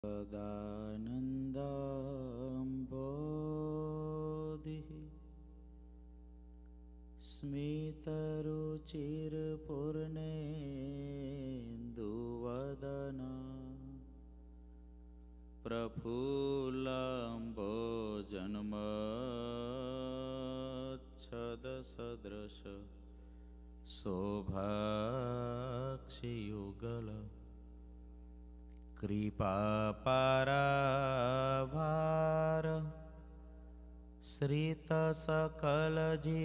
सदानन्दम्बोधिः स्मितरुचिरपूर्णेन्दुवदना प्रफुल्लम्बोजन्मच्छदसदृश शोभाक्षियुगल कृपापारावार श्रित सकल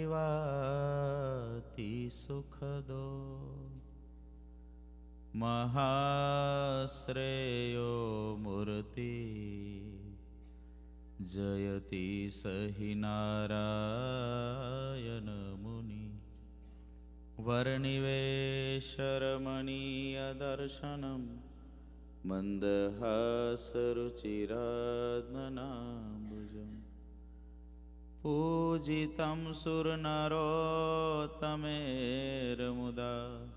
जीवाति सुखदो महाश्रेयो मूर्ति जयति सहि नारायण मुनि वर्णिवेशरमणीय दर्शनम् मन्दहासरुचिरात्मनाम्बुजम् पूजितं सुरनरोत्तमेर्मुदा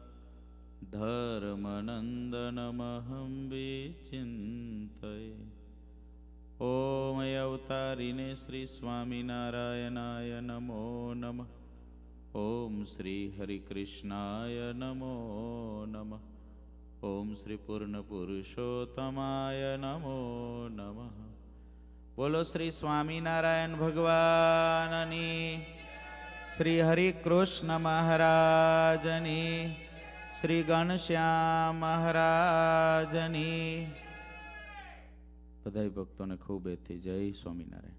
धर्मनन्दनमहं विचिन्तये। ॐ अवतारिणे श्री स्वामिनारायणाय नमो नमः। ॐ श्री हरिकृष्णाय नमो नमः। ओम श्री पूर्ण पुरुषोत्तमाय नमो नमः। बोलो श्री स्वामीनारायण भगवाननी, श्री हरि कृष्ण महाराजनी, श्री घनश्याम महाराजनी। बधाई भक्तों ने खूब एथी जय स्वामीनारायण।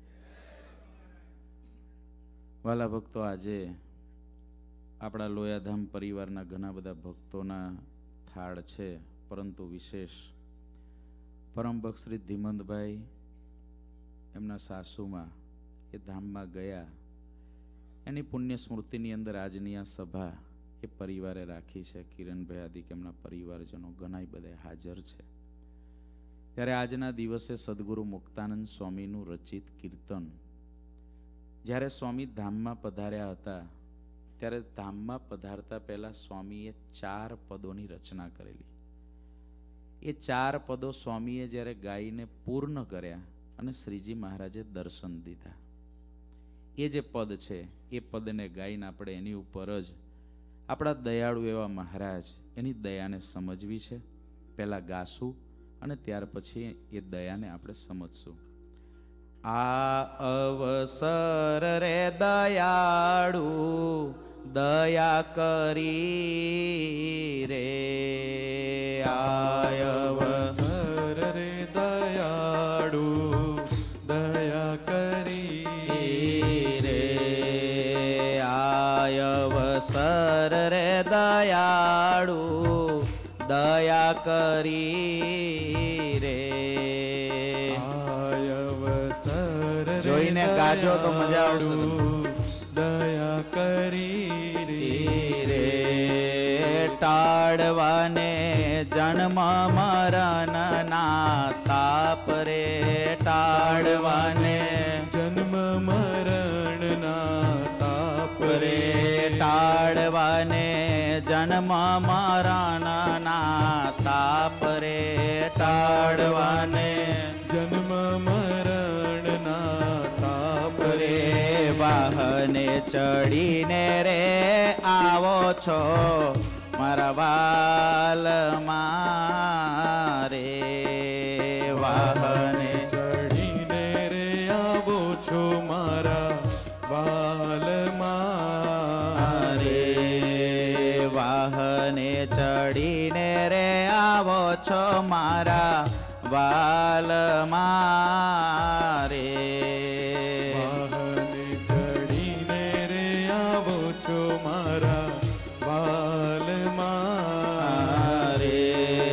वाला भक्तों, आजे आपड़ा लोयाधाम परिवारना घना बधा भक्तोना थाळ छे, परंतु विशेष परम भक्त श्री धीमंतभाई एमना सासूमा ए धाममां गया एनी पुण्य स्मृतिनी अंदर आजनी आ सभा ए परिवारे राखी छे। किरणभाई आदि एमना परिवारजनो घणाय बधा हाजर छे। त्यारे आजना दिवसे सद्गुरु मुक्तानंद स्वामीनुं रचित कीर्तन ज्यारे स्वामी धाममां पधार्या हता त्यारे धाममां पधारता पहला स्वामीए 4 पदोनी रचना करेली। ए 4 पदो स्वामीए ज्यारे गाईने पूर्ण कर्या अने श्रीजी महाराजे दर्शन दीधा। ए जे पद छे ए पदने गाईने आपणे एनी उपर ज आपणा दयाळु एवा महाराज एनी दयाने समजवी छे। पहेला गासू अने त्यार पछी ए दयाने आपणे समजशुं। आ अवसर रे दयाळु दया करी रे, आय अवसर रे दयाळु दया करी रे, आय अवसर रे दयाळु दया करी रे, आय अवसर जोईने गाजो तो मजा आवशे। दया करी रे, टाळवाने जन्म मरण ना ताप रे, टाळवाने जन्म मरण ना ताप रे, टाळवाने जन्म मरण ना ताप रे, टाळवाने जन्म मरण ना ताप रे, वाहने चढ़ीने रे आवो छो मारा वाल मारे, वाहने चढ़ीने रे आवो छो मारा वाल मारे, वाहने चढ़ीने रे आवो छो मारा वाल मारे, मारा वाल मारे,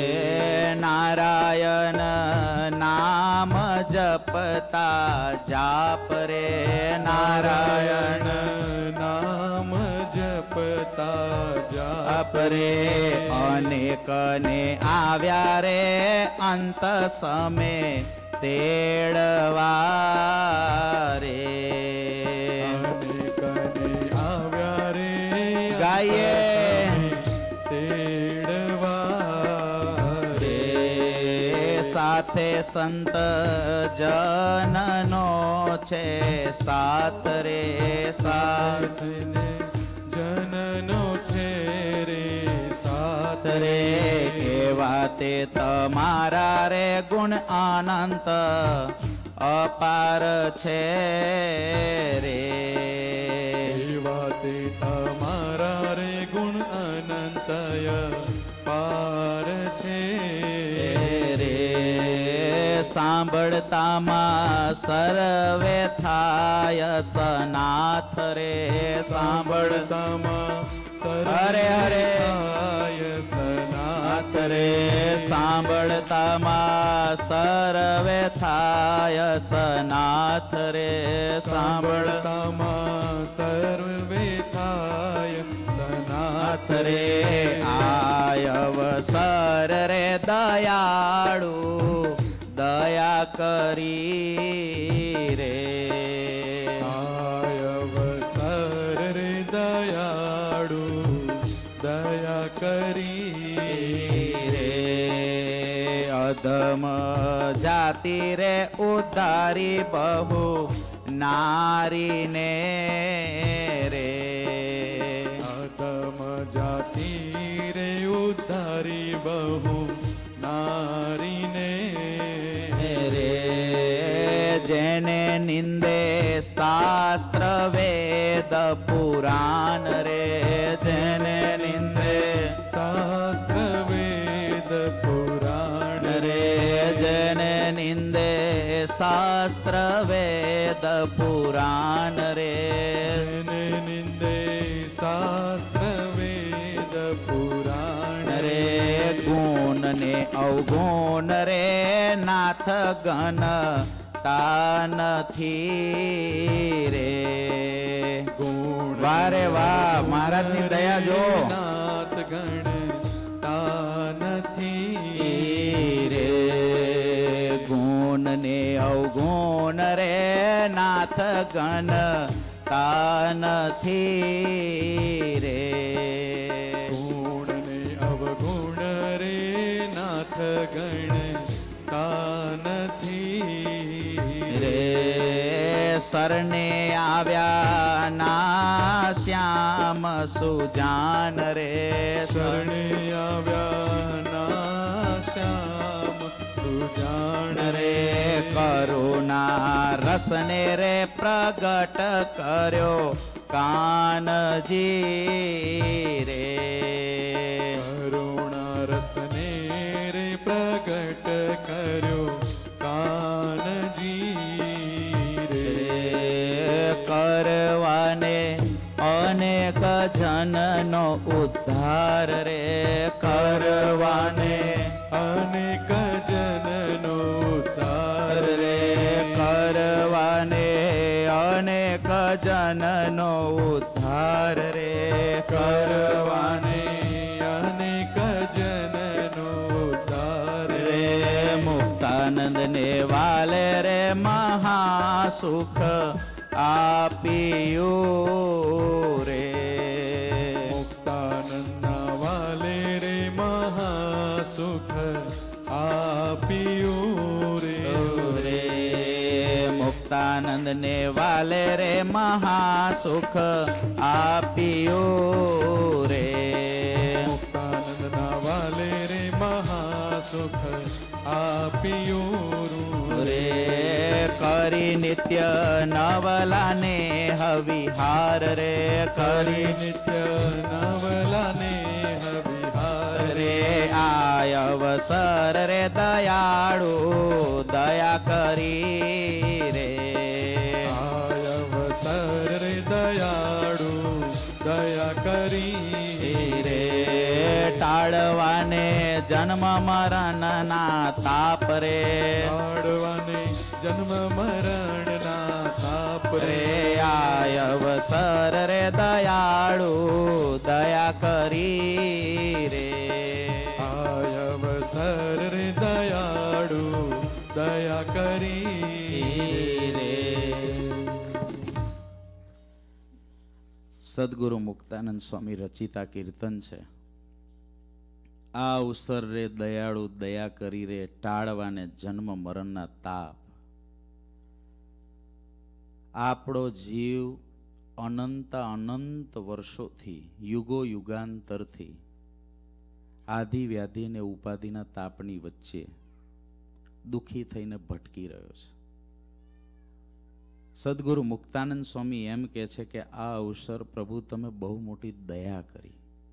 नारायण नाम जपता जाप रे, नारायण नाम जपता जाप रे, अनेक ने आव्या रे अंत समय तेड़वा रे, गाये तेड़वा रे, साथे સંત જનનો છે સાથ રે સાથ જનનો છે રે સાથ રે કેવા તે તમારા રે ગુણ અનંત અપાર છે રે એવા તે તમારા રે ગુણ અનંતય પાર છે રે સાંભળતામાં સર્વે થાય સનાથ રે સાંભળતામાં હરે હરે સનાથ રે સાંભળતામાં સર્વે થાય સનાથ રે સાંભળતામાં સર્વે થાય સનાથ રે આયવસર રે દયાળુ દયા કરી રે આયવસર રે દયાળુ દયા કરી રે અધમ જાતિ રે ઉતારી બહુ નારીને રે અધમ જાતિ રે ઉદ્ધારી બહુ નારીને રે જેને નિંદે શાસ્ત્ર વેદ પુરાણ રે જેને નિંદે શાસ્ત્ર વેદ પુરાણ રે જેને નિંદે શાસ્ત્ર વેદ પુરાણ રે જેને નિંદે શાસ્ત્ર વેદ પુરાણ રે ગુણ ને અવગુણ રે નાથ ગણ નથી રે ગુણ વારે વાહ મહારાજની દયા જો નાથ ગણ નથી રે ગુણ ને અવગુણ રે નાથ ગણ નથી રે ગુણ ને અવગુણ રે નાથ ગણ નથી રે શરણે આવ્યા ના શ્યામ સુજાન રે શરણે આવ્યા ના શ્યામ સુજાન રે કરુણા રસને રે પ્રગટ કર્યો કાનજી રે કરુણા રસને રે પ્રગટ કર્યો કાનજી રે કરવાને અનેક જનનો ઉદ્ધાર રે કરવાને અનેક જનનો ઉદ્ધાર રે કરવાને અનેક જનનો ઉદ્ધાર રે કરવાને અનેક જનનો ઉદ્ધાર રે મુક્તાનંદ ને વાલે રે મહાસુખ આપ્યું રે મુક્તાનંદના વાલે રે મહાસુખ આપ્યું રે મુક્તાનંદ ને વાલે રે મહાસુખ આપ્યું રે મુક્તાનંદના વાલે રે મહાસુખ આપ્યું રે કરી નિત્ય નવલાને હવિહાર રે કરી નિત્ય નવલાને હવિહાર રે આય અવસર રે દયાળુ દયા કરી રે આય અવસર રે દયાળુ દયા કરી રે ટાળવાને જન્મ મરણ ના તાપ રે ટાળવાને જન્મ મરણ ના તાપ રે આય અવસર રે દયાળુ દયા કરી રે આય અવસર રે દયાળુ દયા કરી રે સદગુરુ મુક્તાનંદ સ્વામી રચિતા કીર્તન છે. આ અવસર રે દયાળુ દયા કરી રે, ટાળવાને જન્મ મરણના તાપ. આપણો જીવ અનંત અનંત વર્ષોથી, યુગો યુગાંતરથી આધિ વ્યાધિ ને ઉપાધિના તાપની વચ્ચે દુઃખી થઈને ભટકી રહ્યો છે. સદગુરુ મુક્તાનંદ સ્વામી એમ કહે છે કે આ અવસર પ્રભુ તમે બહુ મોટી દયા કરી.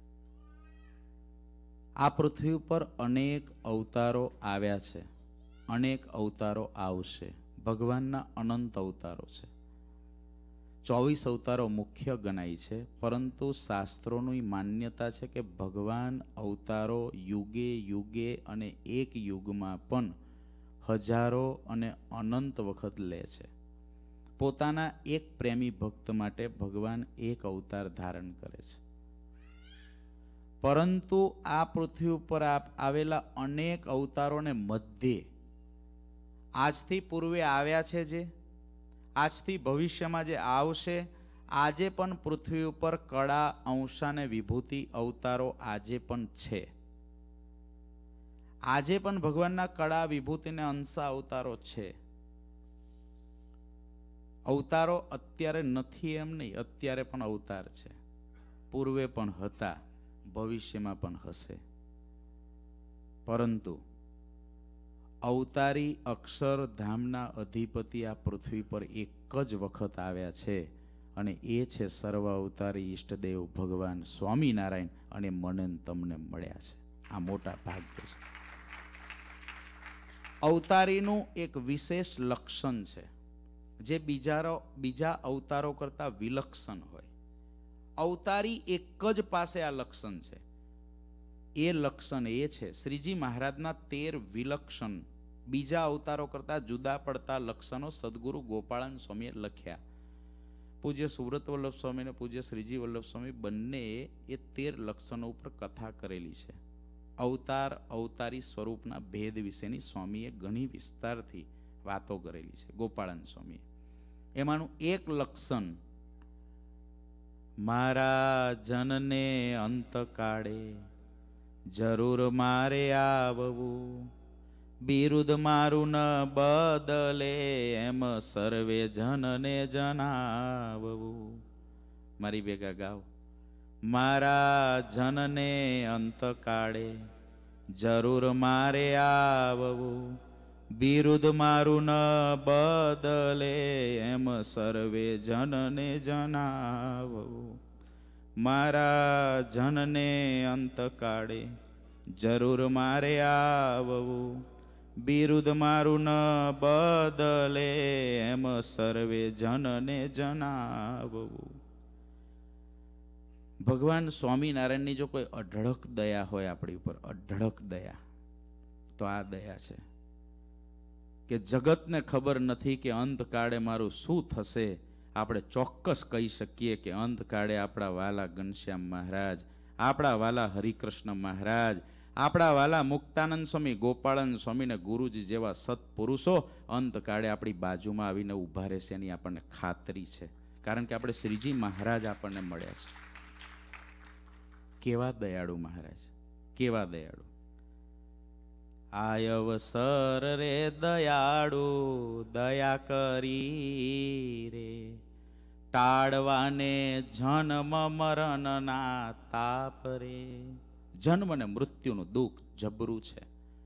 આ પૃથ્વી ઉપર અનેક અવતારો આવ્યા છે, અનેક અવતારો આવશે. ભગવાનના અનંત અવતારો છે. 24 અવતારો મુખ્ય ગણાય છે, પરંતુ શાસ્ત્રોની માન્યતા છે કે ભગવાન અવતારો યુગે યુગે અને એક યુગમાં પણ હજારો અને અનંત વખત લે છે. પોતાના એક પ્રેમી ભક્ત માટે ભગવાન એક અવતાર ધારણ કરે છે. પરંતુ આ પૃથ્વી ઉપર આવેલા અનેક અવતારોને મધ્યે આજથી પૂર્વે આવ્યા છે, જે આજથી ભવિષ્યમાં જે આવશે, આજે પણ પૃથ્વી ઉપર કળા અંશ અને વિભૂતિ અવતારો આજે પણ છે. આજે પણ ભગવાનના કળા વિભૂતિ ને અંશા અવતારો છે. અવતારો અત્યારે નથી એમ નહીં, અત્યારે પણ અવતાર છે. પૂર્વે પણ હતા, ભવિષ્યમાં પણ હશે. પરંતુ અવતારી અક્ષરધામના અધિપતિ આ પૃથ્વી પર એક જ વખત આવ્યા છે, અને એ છે સર્વ અવતારી ઈષ્ટદેવ ભગવાન સ્વામિનારાયણ, અને મને તમને મળ્યા છે. આ મોટા ભાગ્ય છે. અવતારીનું એક વિશેષ લક્ષણ છે જે બીજા અવતારો કરતા વિલક્ષણ હોય. અવતારી એક જ પાસે આ લક્ષણ છે. એ લક્ષણ એ છે શ્રીજી મહારાજના 13 વિલક્ષણ બીજા અવતારો કરતા જુદા પડતા લક્ષણો સદગુરુ ગોપાળન સ્વામીએ લખ્યા. પૂજ્ય સુવ્રત વલ્લભ સ્વામી અને પૂજ્ય શ્રીજી વલ્લભ સ્વામી બંને એ 13 લક્ષણો ઉપર કથા કરેલી છે. અવતાર અવતારી સ્વરૂપના ભેદ વિશેની સ્વામીએ ઘણી વિસ્તારથી વાતો કરેલી છે. ગોપાળન સ્વામીએ એમાંનું એક લક્ષણ, મારા જનને અંતકાળે જરૂર મારે આવવું, બિરુદ મારું ન બદલે એમ સર્વે જનને જણાવવું. મારી ભેગા ગાવ. મારા જનને અંતકાળે જરૂર મારે આવવું, બિરુદ મારું ન બદલે એમ સર્વે જનને જણાવવું. મારા જનને અંતકાળે જરૂર મારે આવવું, બિરુદ મારું ન બદલે એમ સર્વે જનને જણાવવું. ભગવાન સ્વામિનારાયણની જો કોઈ અઢળક દયા હોય આપણી ઉપર, અઢળક દયા, તો આ દયા છે કે જગતને ખબર નથી કે અંતકાળે મારું શું થશે. આપણે ચોક્કસ કહી શકીએ કે અંતકાળે આપણા વાલા ઘનશ્યામ મહારાજ, આપણા વાલા હરિકૃષ્ણ મહારાજ, આપણા વાલા મુક્તાનંદ સ્વામી, ગોપાળન સ્વામી ને ગુરુજી જેવા સત્પુરુષો અંતકાળે આપણી બાજુમાં આવીને ઊભા રહેશે, એની આપણને ખાતરી છે. કારણ કે આપણે શ્રીજી મહારાજ આપણને મળ્યા છે. કેવા દયાળુ મહારાજ, કેવા દયાળુ. આય અવસર રે દયાળુ દયા કરી રે, ટાળવાને જન્મ મરણના તાપ રે. જન્મ અને મૃત્યુનું દુઃખ જબરું છે.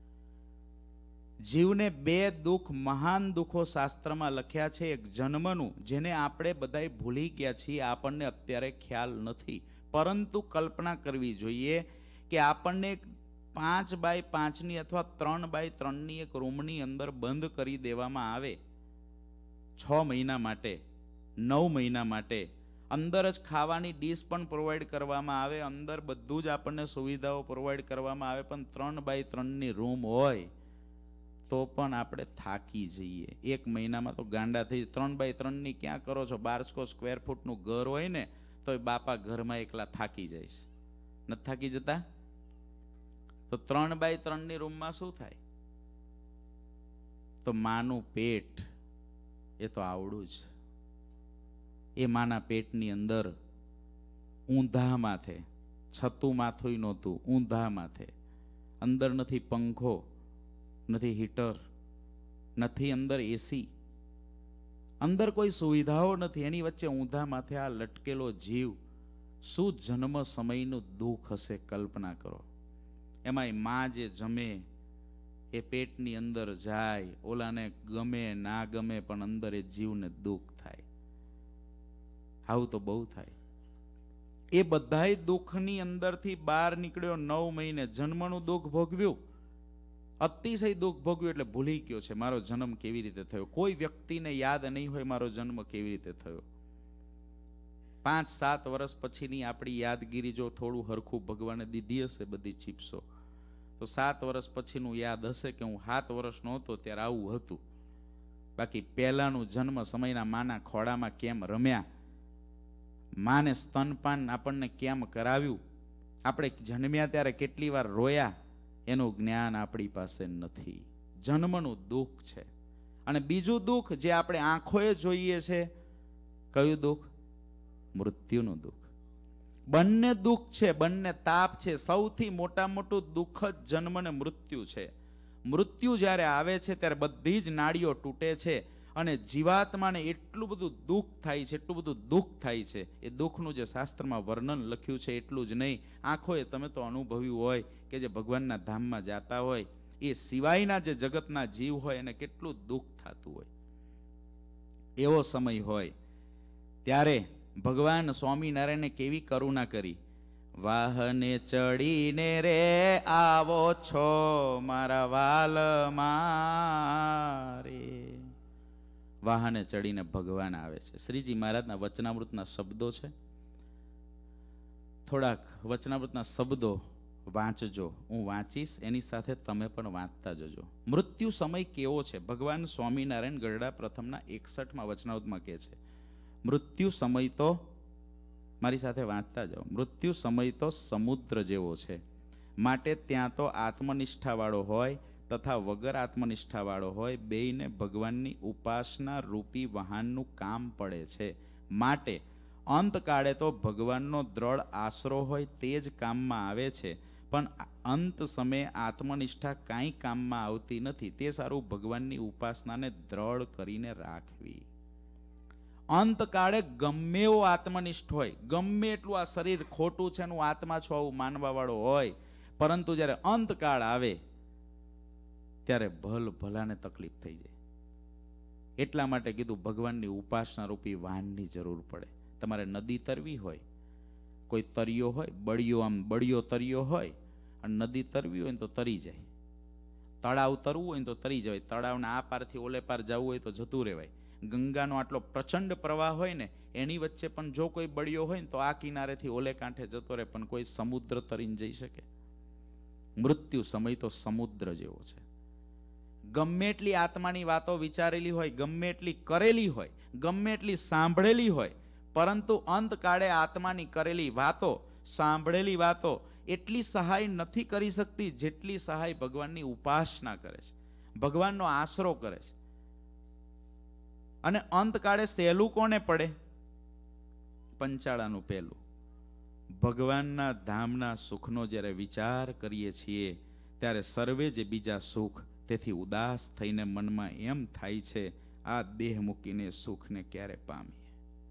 જીવને 2 દુઃખ, મહાન દુઃખો શાસ્ત્રમાં લખ્યા છે. એક જન્મનું, જેને આપણે બધાય ભૂલી ગયા છીએ, આપણને અત્યારે ખ્યાલ નથી, પરંતુ કલ્પના કરવી જોઈએ કે આપણને 5x5 અથવા 3x3 એક રૂમની અંદર બંધ કરી દેવામાં આવે 6 મહિના માટે, 9 મહિના માટે. અંદર જ ખાવાની ડીશ પણ પ્રોવાઈડ કરવામાં આવે, અંદર બધું જ આપણને સુવિધાઓ પ્રોવાઈડ કરવામાં આવે, પણ 3x3 રૂમ હોય તો પણ આપણે થાકી જઈએ. 1 મહિનામાં તો ગાંડા થઈ. 3x3 ક્યાં કરો છો? 1200 સ્ક્વેર ફૂટનું ઘર હોય ને તો બાપા ઘરમાં એકલા થાકી જાય છે. નથી થાકી જતા? તો 3x3 રૂમમાં શું થાય? તો માનું પેટ એ તો આવડું જ. એ માના પેટની અંદર ઊંધા માથે, છતું માથું નહોતું, ઊંધા માથે અંદર નથી પંખો, નથી હીટર, નથી અંદર એસી, અંદર કોઈ સુવિધાઓ નથી. એની વચ્ચે ઊંધા માથે આ લટકેલો જીવ, શું જન્મ સમયનું દુઃખ હશે કલ્પના કરો. એમાંય માં જે જમે એ પેટની અંદર જાય, ઓલાને ગમે ના ગમે પણ અંદર એ જીવને દુઃખ થાય. આવું તો બહુ થાય. એ બધાય દુઃખની અંદરથી બહાર નીકળ્યો, 9 મહિને જન્મનું દુઃખ ભોગવ્યું, અતિશય દુઃખ ભોગવ્યું એટલે ભૂલી ગયો છે મારો જન્મ કેવી રીતે થયો. કોઈ વ્યક્તિને યાદ નહીં હોય મારો જન્મ કેવી રીતે થયો. 5-7 વર્ષ પછીની આપણી યાદગીરી જો થોડું હરખું ભગવાને દીધી હશે બધી ચીપ્સો, તો 7 વર્ષ પછીનું યાદ હશે કે હું 7 વર્ષનો હતો ત્યારે આવું હતું. બાકી પહેલાનું જન્મ સમયના માના ખોડામાં કેમ રમ્યા, માને સ્તનપાન આપણને કેમ કરાવ્યું, આપણે જન્મ્યા ત્યારે કેટલી વાર રોયા, એનું જ્ઞાન આપણી પાસે નથી. જન્મનું દુઃખ છે. અને બીજું દુઃખ જે આપણે આંખોએ જોઈએ છે, કયું દુઃખ? મૃત્યુનું દુઃખ. બંને દુઃખ છે, બંને તાપ છે. સૌથી મોટું દુઃખ જ જન્મ ને મૃત્યુ છે. મૃત્યુ જ્યારે આવે છે ત્યારે બધી જ નાડીઓ તૂટે છે અને જીવાત્માને એટલું બધું દુઃખ થાય છે, એટલું બધું દુઃખ થાય છે. એ દુઃખનું જે શાસ્ત્રમાં વર્ણન લખ્યું છે એટલું જ નહીં, આંખોએ તમે તો અનુભવ્યું હોય કે જે ભગવાનના ધામમાં જાતા હોય એ સિવાયના જે જગતના જીવ હોય એને કેટલું દુઃખ થતું હોય. એવો સમય હોય ત્યારે ભગવાન સ્વામિનારાયણે કેવી કરુણા કરી. વાહને ચડીને રે આવો છો મારા વાલ મારે. વાહને ચડીને ભગવાન આવે છે. શ્રીજી મહારાજના વચનામૃતના શબ્દો છે. થોડાક વચનામૃતના શબ્દો વાંચજો, હું વાંચીશ, એની સાથે તમે પણ વાંચતા જજો. મૃત્યુ સમય કેવો છે? ભગવાન સ્વામિનારાયણ ગરડા પ્રથમના 61માં વચનામૃતમાં કહે છે, મૃત્યુ સમય તો, મારી સાથે વાંચતા જાઓ, મૃત્યુ સમય તો સમુદ્ર જેવો છે, માટે ત્યાં તો આત્મનિષ્ઠાવાળો હોય તથા વગર આત્મનિષ્ઠાવાળો હોય, બેયને ભગવાનની ઉપાસના રૂપી વાહનનું કામ પડે છે. માટે અંતકાળે તો ભગવાનનો દ્રઢ આશરો હોય તે જ કામમાં આવે છે, પણ અંત સમયે આત્મનિષ્ઠા કાંઈ કામમાં આવતી નથી. તે સારું ભગવાનની ઉપાસનાને દ્રઢ કરીને રાખવી. અંતકાળે ગમે એવો આત્મનિષ્ઠ હોય, ગમે એટલું આ શરીર ખોટું છે એનું આત્મા છો આવું માનવાવાળો હોય, પરંતુ જ્યારે અંતકાળ આવે ત્યારે ભલાને તકલીફ થઈ જાય. એટલા માટે કીધું ભગવાનની ઉપાસના રૂપી વાહનની જરૂર પડે. તમારે નદી તરવી હોય, કોઈ તરિયો હોય, બળિયો તરિયો હોય અને નદી તરવી હોય ને તો તરી જાય. તળાવ તરવું હોય ને તો તરી જવાય. તળાવના આ પારથી ઓલે પાર જવું હોય તો જતું રહેવાય. ગંગાનો આટલો પ્રચંડ પ્રવાહ હોય ને એની વચ્ચે પણ જો કોઈ બળિયો હોય ને તો આ કિનારેથી ઓલે કાંઠે જતો રહે, પણ કોઈ સમુદ્ર તરીને જઈ શકે? મૃત્યુ સમય તો સમુદ્ર જેવો છે. ગમે એટલી આત્માની વાતો વિચારેલી હોય, ગમે એટલી કરેલી હોય, ગમે એટલી સાંભળેલી હોય, પરંતુ અંતકાળે આત્માની કરેલી વાતો, સાંભળેલી વાતો એટલી સહાય નથી કરી શકતી જેટલી સહાય ભગવાનની ઉપાસના કરે છે, ભગવાનનો આશરો કરે છે. અને અંતકાળે સહેલું કોને પડે? પંચાળાનું પહેલું. ભગવાનના ધામના સુખનો જ્યારે વિચાર કરીએ છીએ ત્યારે સર્વે જે બીજા સુખ, તેથી ઉદાસ થઈને મનમાં એમ થાય છે આ દેહ મૂકીને સુખને ક્યારે પામીએ.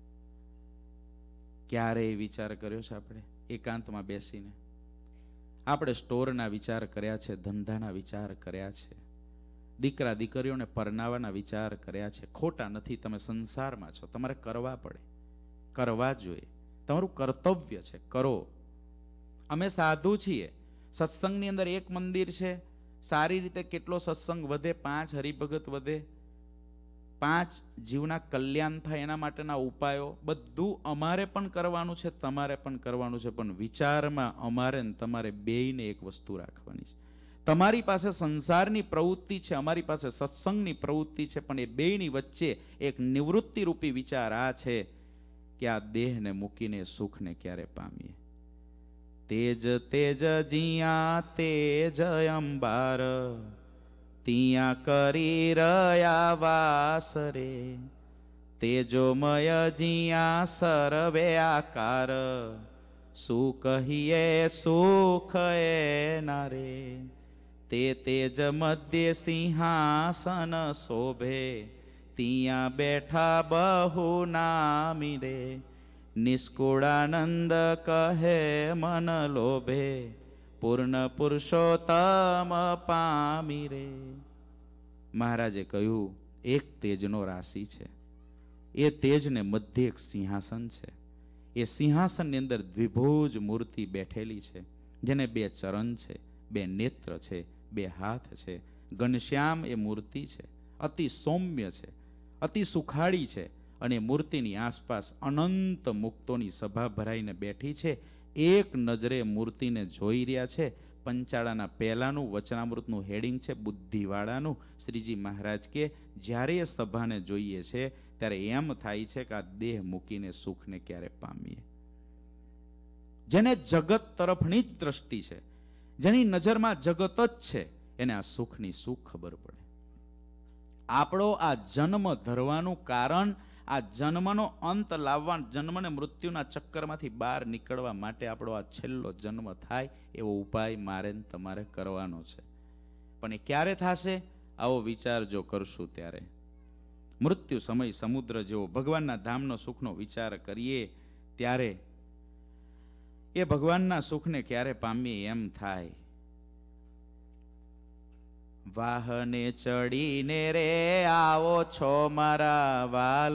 ક્યારે વિચાર કર્યો છે આપણે? એકાંતમાં બેસીને આપણે સ્ટોરના વિચાર કર્યા છે, ધંધાના વિચાર કર્યા છે, દીકરા દીકરીઓને પરણાવવાના વિચાર કર્યા છે. ખોટા નથી, તમે સંસારમાં છો, તમારે કરવા પડે, કરવા જોઈએ, તમારું કર્તવ્ય છે, કરો. અમે સાધુ છીએ, સત્સંગની અંદર એક મંદિર છે, સારી રીતે કેટલો સત્સંગ વધે, 5 હરિભગત વધે, 5 જીવના કલ્યાણ થાય એના માટેના ઉપાયો બધું અમારે પણ કરવાનું છે, તમારે પણ કરવાનું છે. પણ વિચારમાં અમારે ને તમારે બેયને એક વસ્તુ રાખવાની છે. તમારી પાસે સંસારની પ્રવૃત્તિ છે, અમારી પાસે સત્સંગની પ્રવૃત્તિ છે, પણ એ બેયની વચ્ચે એક નિવૃત્તિ રૂપી વિચાર આ છે કે આ દેહને મૂકીને સુખને ક્યારે પામીએ. તેજ તેજ જીયા તેજ અંબાર, તિયા કરી રહ્યા વાસ રે, તેજોમય જીયા સર્વે આકાર, શું કહીએ સુખ એ ના રે. તે તેજ મધ્ય સિંહાસન શોભે, ત્યાં બેઠા બહુ નામી રે, નિષ્કુળાનંદ કહે મન લોભે, પૂર્ણ પુરુષોત્તમ પામી રે. મહારાજે કહ્યું એક તેજનો રાશિ છે, એ તેજને મધ્ય એક સિંહાસન છે. એ સિંહાસનની અંદર દ્વિભુજ મૂર્તિ બેઠેલી છે, જેને 2 ચરણ છે, 2 નેત્ર છે, 2 હાથ છે. ઘનશ્યામ એ મૂર્તિ છે, અતિ સૌમ્ય છે, અતિ સુખાળી છે, અને મૂર્તિની આસપાસ અનંત મુક્તોની સભા ભરાઈને બેઠી છે. એક નજરે મૂર્તિને જોઈ રહ્યા છે. પંચાળાના પહેલાનું વચનામૃતનું હેડિંગ છે બુદ્ધિવાળાનું. શ્રીજી મહારાજ કે જ્યારે એ સભાને જોઈએ છે ત્યારે એમ થાય છે કે આ દેહ મૂકીને સુખને ક્યારે પામીએ. જેને જગત તરફની જ દ્રષ્ટિ છે, જેની નજરમાં જગત જ છે, એને આ સુખની શું ખબર પડે? આપણો આ જન્મ ધરવાનું કારણ, આ જન્મનો અંત લાવવા, જન્મને મૃત્યુના ચક્કરમાંથી બહાર નીકળવા માટે આપણો આ છેલ્લો જન્મ થાય એવો ઉપાય મારે ને તમારે કરવાનો છે. પણ એ ક્યારે થશે? આવો વિચાર જો કરશું ત્યારે. મૃત્યુ સમય સમુદ્ર જેવો ભગવાનના ધામનો સુખનો વિચાર કરીએ ત્યારે એ ભગવાનના સુખને ક્યારે પામીએ એમ થાય. વાહને ચડીને રે આવો છો મારા વાલ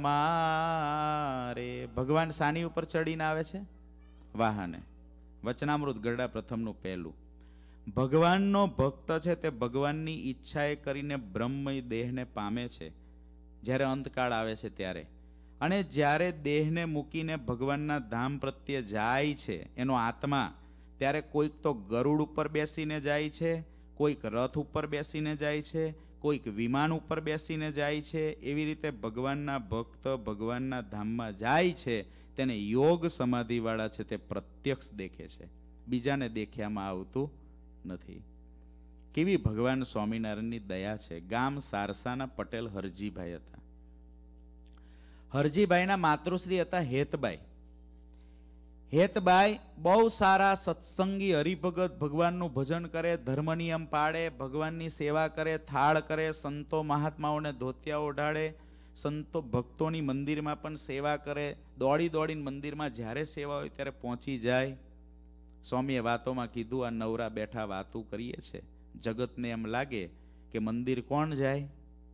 મારે. ભગવાન સાની ઉપર ચડીને આવે છે? વાહને. વચનામૃત ગરડા પ્રથમનું પહેલું. ભગવાનનો ભક્ત છે તે ભગવાનની ઈચ્છાએ કરીને બ્રહ્મય દેહને પામે છે જ્યારે અંતકાળ આવે છે ત્યારે. અને જ્યારે દેહને મૂકીને ભગવાનના ધામ પ્રત્યે જાય છે એનો આત્મા, ત્યારે કોઈક તો ગરુડ ઉપર બેસીને જાય છે, કોઈક રથ ઉપર બેસીને જાય છે, કોઈક વિમાન ઉપર બેસીને જાય છે. એવી રીતે ભગવાનના ભક્ત ભગવાનના ધામમાં જાય છે તેને યોગ સમાધિવાળા છે તે પ્રત્યક્ષ દેખે છે, બીજાને દેખ્યામાં આવતું નથી. કેવી ભગવાન સ્વામિનારાયણની દયા છે. ગામ સારસાના પટેલ હરજીભાઈ હતા. હરજીભાઈના માતૃશ્રી હતા હેતબાઈ. હેતબાઈ બહુ સારા સત્સંગી, હરિભગત, ભગવાનનું ભજન કરે, ધર્મ નિયમ પાળે, ભગવાનની સેવા કરે, થાળ કરે, સંતો મહાત્માઓને ધોતિયા ઓઢાડે, સંતો ભક્તોની મંદિરમાં પણ સેવા કરે. દોડી દોડીને મંદિરમાં જ્યારે સેવા હોય ત્યારે પહોંચી જાય. સ્વામીએ વાતોમાં કીધું, આ નવરા બેઠા વાતો કરીએ છે, જગતને એમ લાગે કે મંદિર કોણ જાય?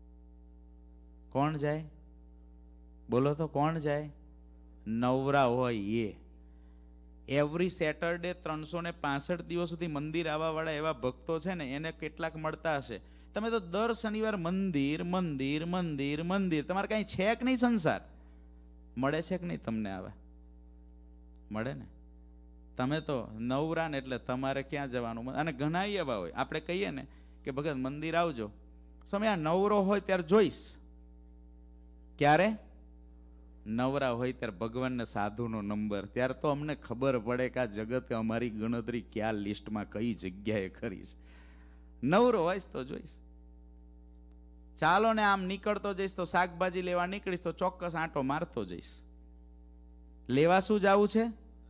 કોણ જાય? બોલો તો કોણ જાય? નવરા હોય એ. એવરી સેટરડે 365 દિવસ સુધી મંદિર આવવાવાળા એવા ભક્તો છે ને, એને કેટલાક મળતા હશે. તમે તો દર શનિવાર મંદિર મંદિર મંદિર મંદિર, તમારે કાંઈ છે કે નહીં? સંસાર મળે છે કે નહીં તમને? આવા મળે ને? તમે તો નવરા ને એટલે તમારે ક્યાં જવાનું? અને ઘણા એવા હોય, આપણે કહીએ ને કે ભગત મંદિર આવજો, સમય આ નવરો હોય ત્યારે જોઈશ. ક્યારે? નવરા હોય ત્યારે ભગવાનને સાધુનો નંબર, ત્યારે તો અમને ખબર પડે કે આ જગત અમારી ગણતરી ક્યાં લિસ્ટમાં કઈ જગ્યાએ કરીશ. નવરો હોઈશ તો જોઈશ. ચાલો ને આમ નીકળતો જઈશ તો શાકભાજી લેવા નીકળીશ તો ચોક્કસ આંટો મારતો જઈશ. લેવા શું જવું છે?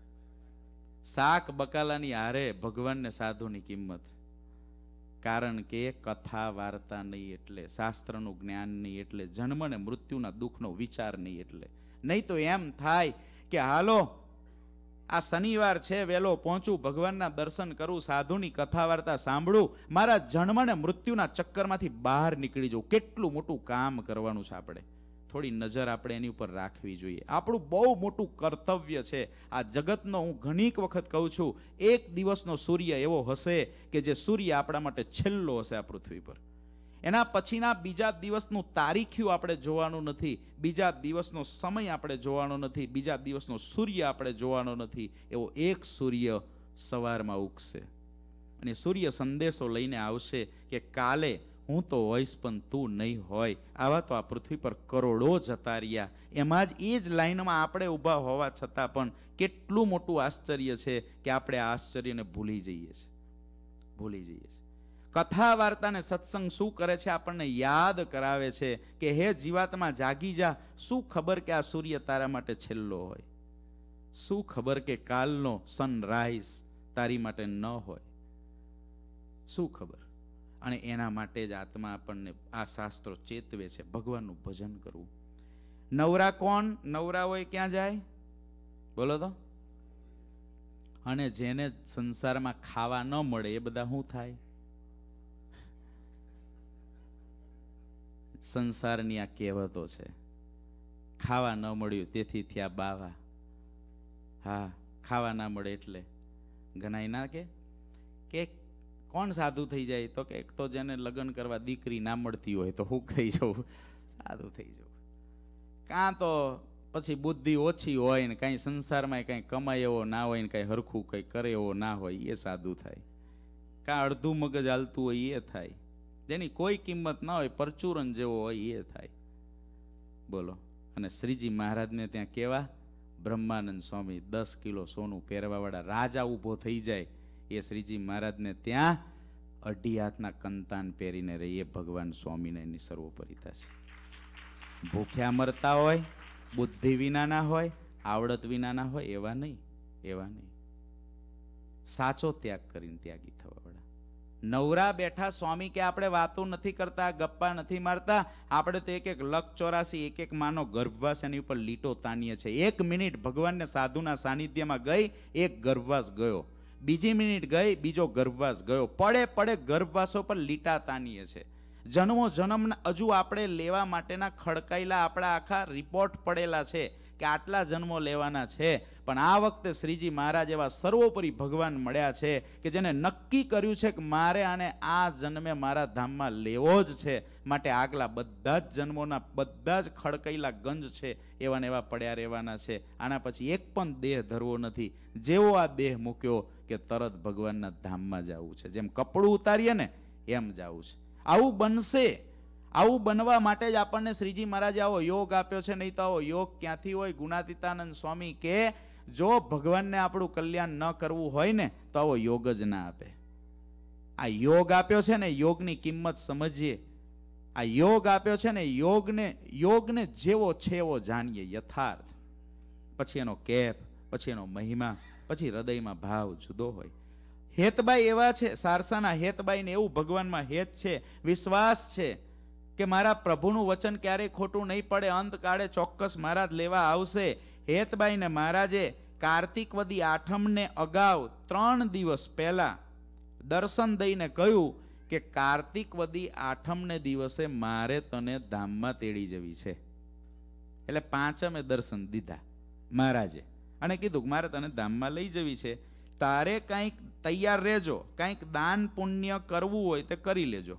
શાક બકાલાની હારે ભગવાનને સાધુની કિંમત. કારણ કે કથા વાર્તા નહીં એટલે, શાસ્ત્રનું જ્ઞાન નહીં એટલે, જન્મ ને મૃત્યુના દુઃખનો વિચાર નહીં એટલે. નહીં તો એમ થાય કે હાલો આ શનિવાર છે, વહેલો પહોંચું, ભગવાનના દર્શન કરું, સાધુની કથા વાર્તા સાંભળું, મારા જન્મ ને મૃત્યુના ચક્કરમાંથી બહાર નીકળી જવું. કેટલું મોટું કામ કરવાનું છે આપણે. થોડી નજર આપણે એની ઉપર રાખવી જોઈએ. આપણું બહુ મોટું કર્તવ્ય છે. આ જગતનો હું ઘણીક વખત કહું છું, એક દિવસનો સૂર્ય એવો હશે કે જે સૂર્ય આપણા માટે છેલ્લો હશે આ પૃથ્વી પર. એના પછીના બીજા દિવસનું તારીખ્યું આપણે જોવાનું નથી, બીજા દિવસનો સમય આપણે જોવાનો નથી, બીજા દિવસનો સૂર્ય આપણે જોવાનો નથી. એવો એક સૂર્ય સવારમાં ઉગશે અને સૂર્ય સંદેશો લઈને આવશે કે કાલે હું તો હોઈશ પણ તું નહીં હોય. આવા તો આ પૃથ્વી પર કરોડો જતા રહ્યા. એમાં જ એ જ લાઈનમાં આપણે ઊભા હોવા છતાં પણ કેટલું મોટું આશ્ચર્ય છે કે આપણે આ આશ્ચર્યને ભૂલી જઈએ છીએ. ભૂલી જઈએ છીએ. કથા વાર્તા ને સત્સંગ શું કરે છે? આપણને યાદ કરાવે છે કે હે જીવાત્મા જાગી જા. શું ખબર કે આ સૂર્ય તારા માટે છેલ્લો હોય? શું ખબર કે કાલનો સનરાઈઝ તારી માટે ન હોય? શું ખબર? અને એના માટે જ આત્મા આપણને આ શાસ્ત્રો ચેતવે છે, ભગવાનનું ભજન કરવું. નવરા કોણ? નવરા હોય ક્યાં જાય? બોલો તો. અને જેને સંસારમાં ખાવા ન મળે એ બધા શું થાય? સંસારની આ કહેવતો છે. ખાવા ન મળ્યું તેથી થયા બાવા. હા, ખાવા ના મળે એટલે ઘણાય ના કે કોણ સાધુ થઈ જાય? તો કે એક તો જેને લગ્ન કરવા દીકરી ના મળતી હોય તો હું થઈ જવું, સાધુ થઈ જવું. કાં તો પછી બુદ્ધિ ઓછી હોય ને કાંઈ સંસારમાં કાંઈ કમાય એવો ના હોય ને કાંઈ હરખું કંઈ કરે એવો ના હોય એ સાધુ થાય. કાં અડધું મગજ હાલતું હોય એ થાય. જેની કોઈ કિંમત ના હોય, પરચુરન જેવો હોય એ થાય. બોલો. અને શ્રીજી મહારાજને ત્યાં કેવા બ્રહ્માનંદ સ્વામી 10 કિલો સોનું પહેરવાવાળા રાજા ઊભો થઈ જાય, એ શ્રીજી મહારાજને ત્યાં 2.5 હાથના કંતાન પહેરીને રહી, એ ભગવાન સ્વામિનારાયણની સર્વોપરિતા છે. ભૂખ્યા મરતા હોય, બુદ્ધિ વિનાના હોય, આવડત વિનાના હોય, એવા નહીં, એવા નહીં. સાચો ત્યાગ કરીને ત્યાગી થવાવાળા. નવરા બેઠા સ્વામી કે આપણે વાતો નથી કરતા, ગપ્પા નથી મારતા, આપણે તો એક 1,84 એક માનો ગર્ભવાસ એની ઉપર લીટો તાણીએ છે. 1 મિનિટ ભગવાનને સાધુના સાનિધ્યમાં ગઈ, એક ગર્ભવાસ ગયો. બીજી મિનિટ ગઈ, બીજો ગર્ભવાસ ગયો. પડે પડે ગર્ભવાસો પર લીટા તાણીએ છે. જન્મો જન્મના હજુ આપણે લેવા માટેના ખડકાયેલા આપણા આખા રિપોર્ટ પડેલા છે કે આટલા જન્મો લેવાના છે. પણ આ વખતે શ્રીજી મહારાજ એવા સર્વોપરી ભગવાન મળ્યા છે કે જેને નક્કી કર્યું છે કે મારે આને આ જન્મે મારા ધામમાં લેવો જ છે. માટે આગલા બધા જ જન્મોના બધા જ ખડકાયેલા ગંજ છે એવા ને એવા પડ્યા રહેવાના છે. આના પછી એક પણ દેહ ધરવો નથી. જેવો આ દેહ મૂક્યો કે તરત ભગવાનના ધામમાં જવું છે. જેમ કપડું ઉતારીએ ને એમ જવું છે. આવું બનશે. આવું બનવા માટે જ આપણને શ્રીજી મહારાજે આવો યોગ આપ્યો છે. નહીં તો આવો યોગ ક્યાંથી હોય? ગુણાતીતાનંદ સ્વામી કે જો ભગવાનને આપણું કલ્યાણ ન કરવું હોય ને તો આવો યોગ જ ના આપે. આ યોગ આપ્યો છે ને, યોગની કિંમત સમજીએ. આ યોગ આપ્યો છે ને, યોગને જેવો છે એવો જાણીએ, યથાર્થ. પછી એનો કેફ, પછી એનો મહિમા, પછી હૃદયમાં ભાવ જુદો હોય. હેતબાઈ એવા છે, સારસાના હેતબાઈને એવું ભગવાનમાં હેત છે, વિશ્વાસ છે કે મારા પ્રભુનું વચન ક્યારેય ખોટું નહીં પડે, અંતકાળે ચોક્કસ મહારાજ લેવા આવશે. હેતબાઈને મહારાજે કાર્તિક વદી આઠમને અગાઉ 3 દિવસ પહેલા દર્શન દઈને કહ્યું કે કાર્તિક વદી આઠમને દિવસે મારે તને ધામમાં તેડી જવી છે. એટલે 5મે દર્શન દીધા મહારાજે અને કીધું મારે તને ધામમાં લઈ જવી છે. તારે કંઈક તૈયાર રહેજો, કંઈક દાન પુણ્ય કરવું હોય તે કરી લેજો.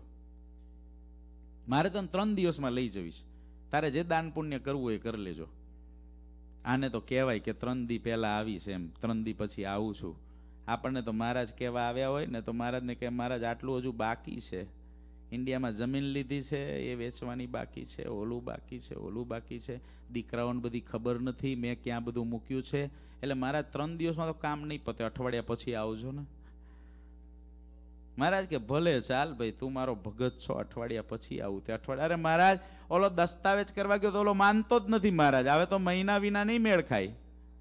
મારે તને 3 દિવસમાં લઈ જવી છે. તારે જે દાન પુણ્ય કરવું હોય એ કરી લેજો. આને તો કહેવાય કે 3 દી પહેલા આવી છે એમ, 3 દી પછી આવું છું. આપણને તો મહારાજ કહેવા આવ્યા હોય ને તો મહારાજને કહે મહારાજ આટલું હજુ બાકી છે, ઇન્ડિયામાં જમીન લીધી છે એ વેચવાની બાકી છે, ઓલું બાકી છે, ઓલું બાકી છે, દીકરાઓને બધી ખબર નથી મેં ક્યાં બધું મૂક્યું છે. એટલે મહારાજ 3 દિવસમાં તો કામ નહીં પતે, અઠવાડિયા પછી આવજો ને. મહારાજ કે ભલે ચાલ ભાઈ, તું મારો ભગત છો, અઠવાડિયા પછી આવું. તે અઠવાડિયા, અરે મહારાજ ઓલો દસ્તાવેજ કરવા ગયો તો ઓલો માનતો જ નથી મહારાજ, હવે તો મહિના વિના નહીં મેળ ખાય.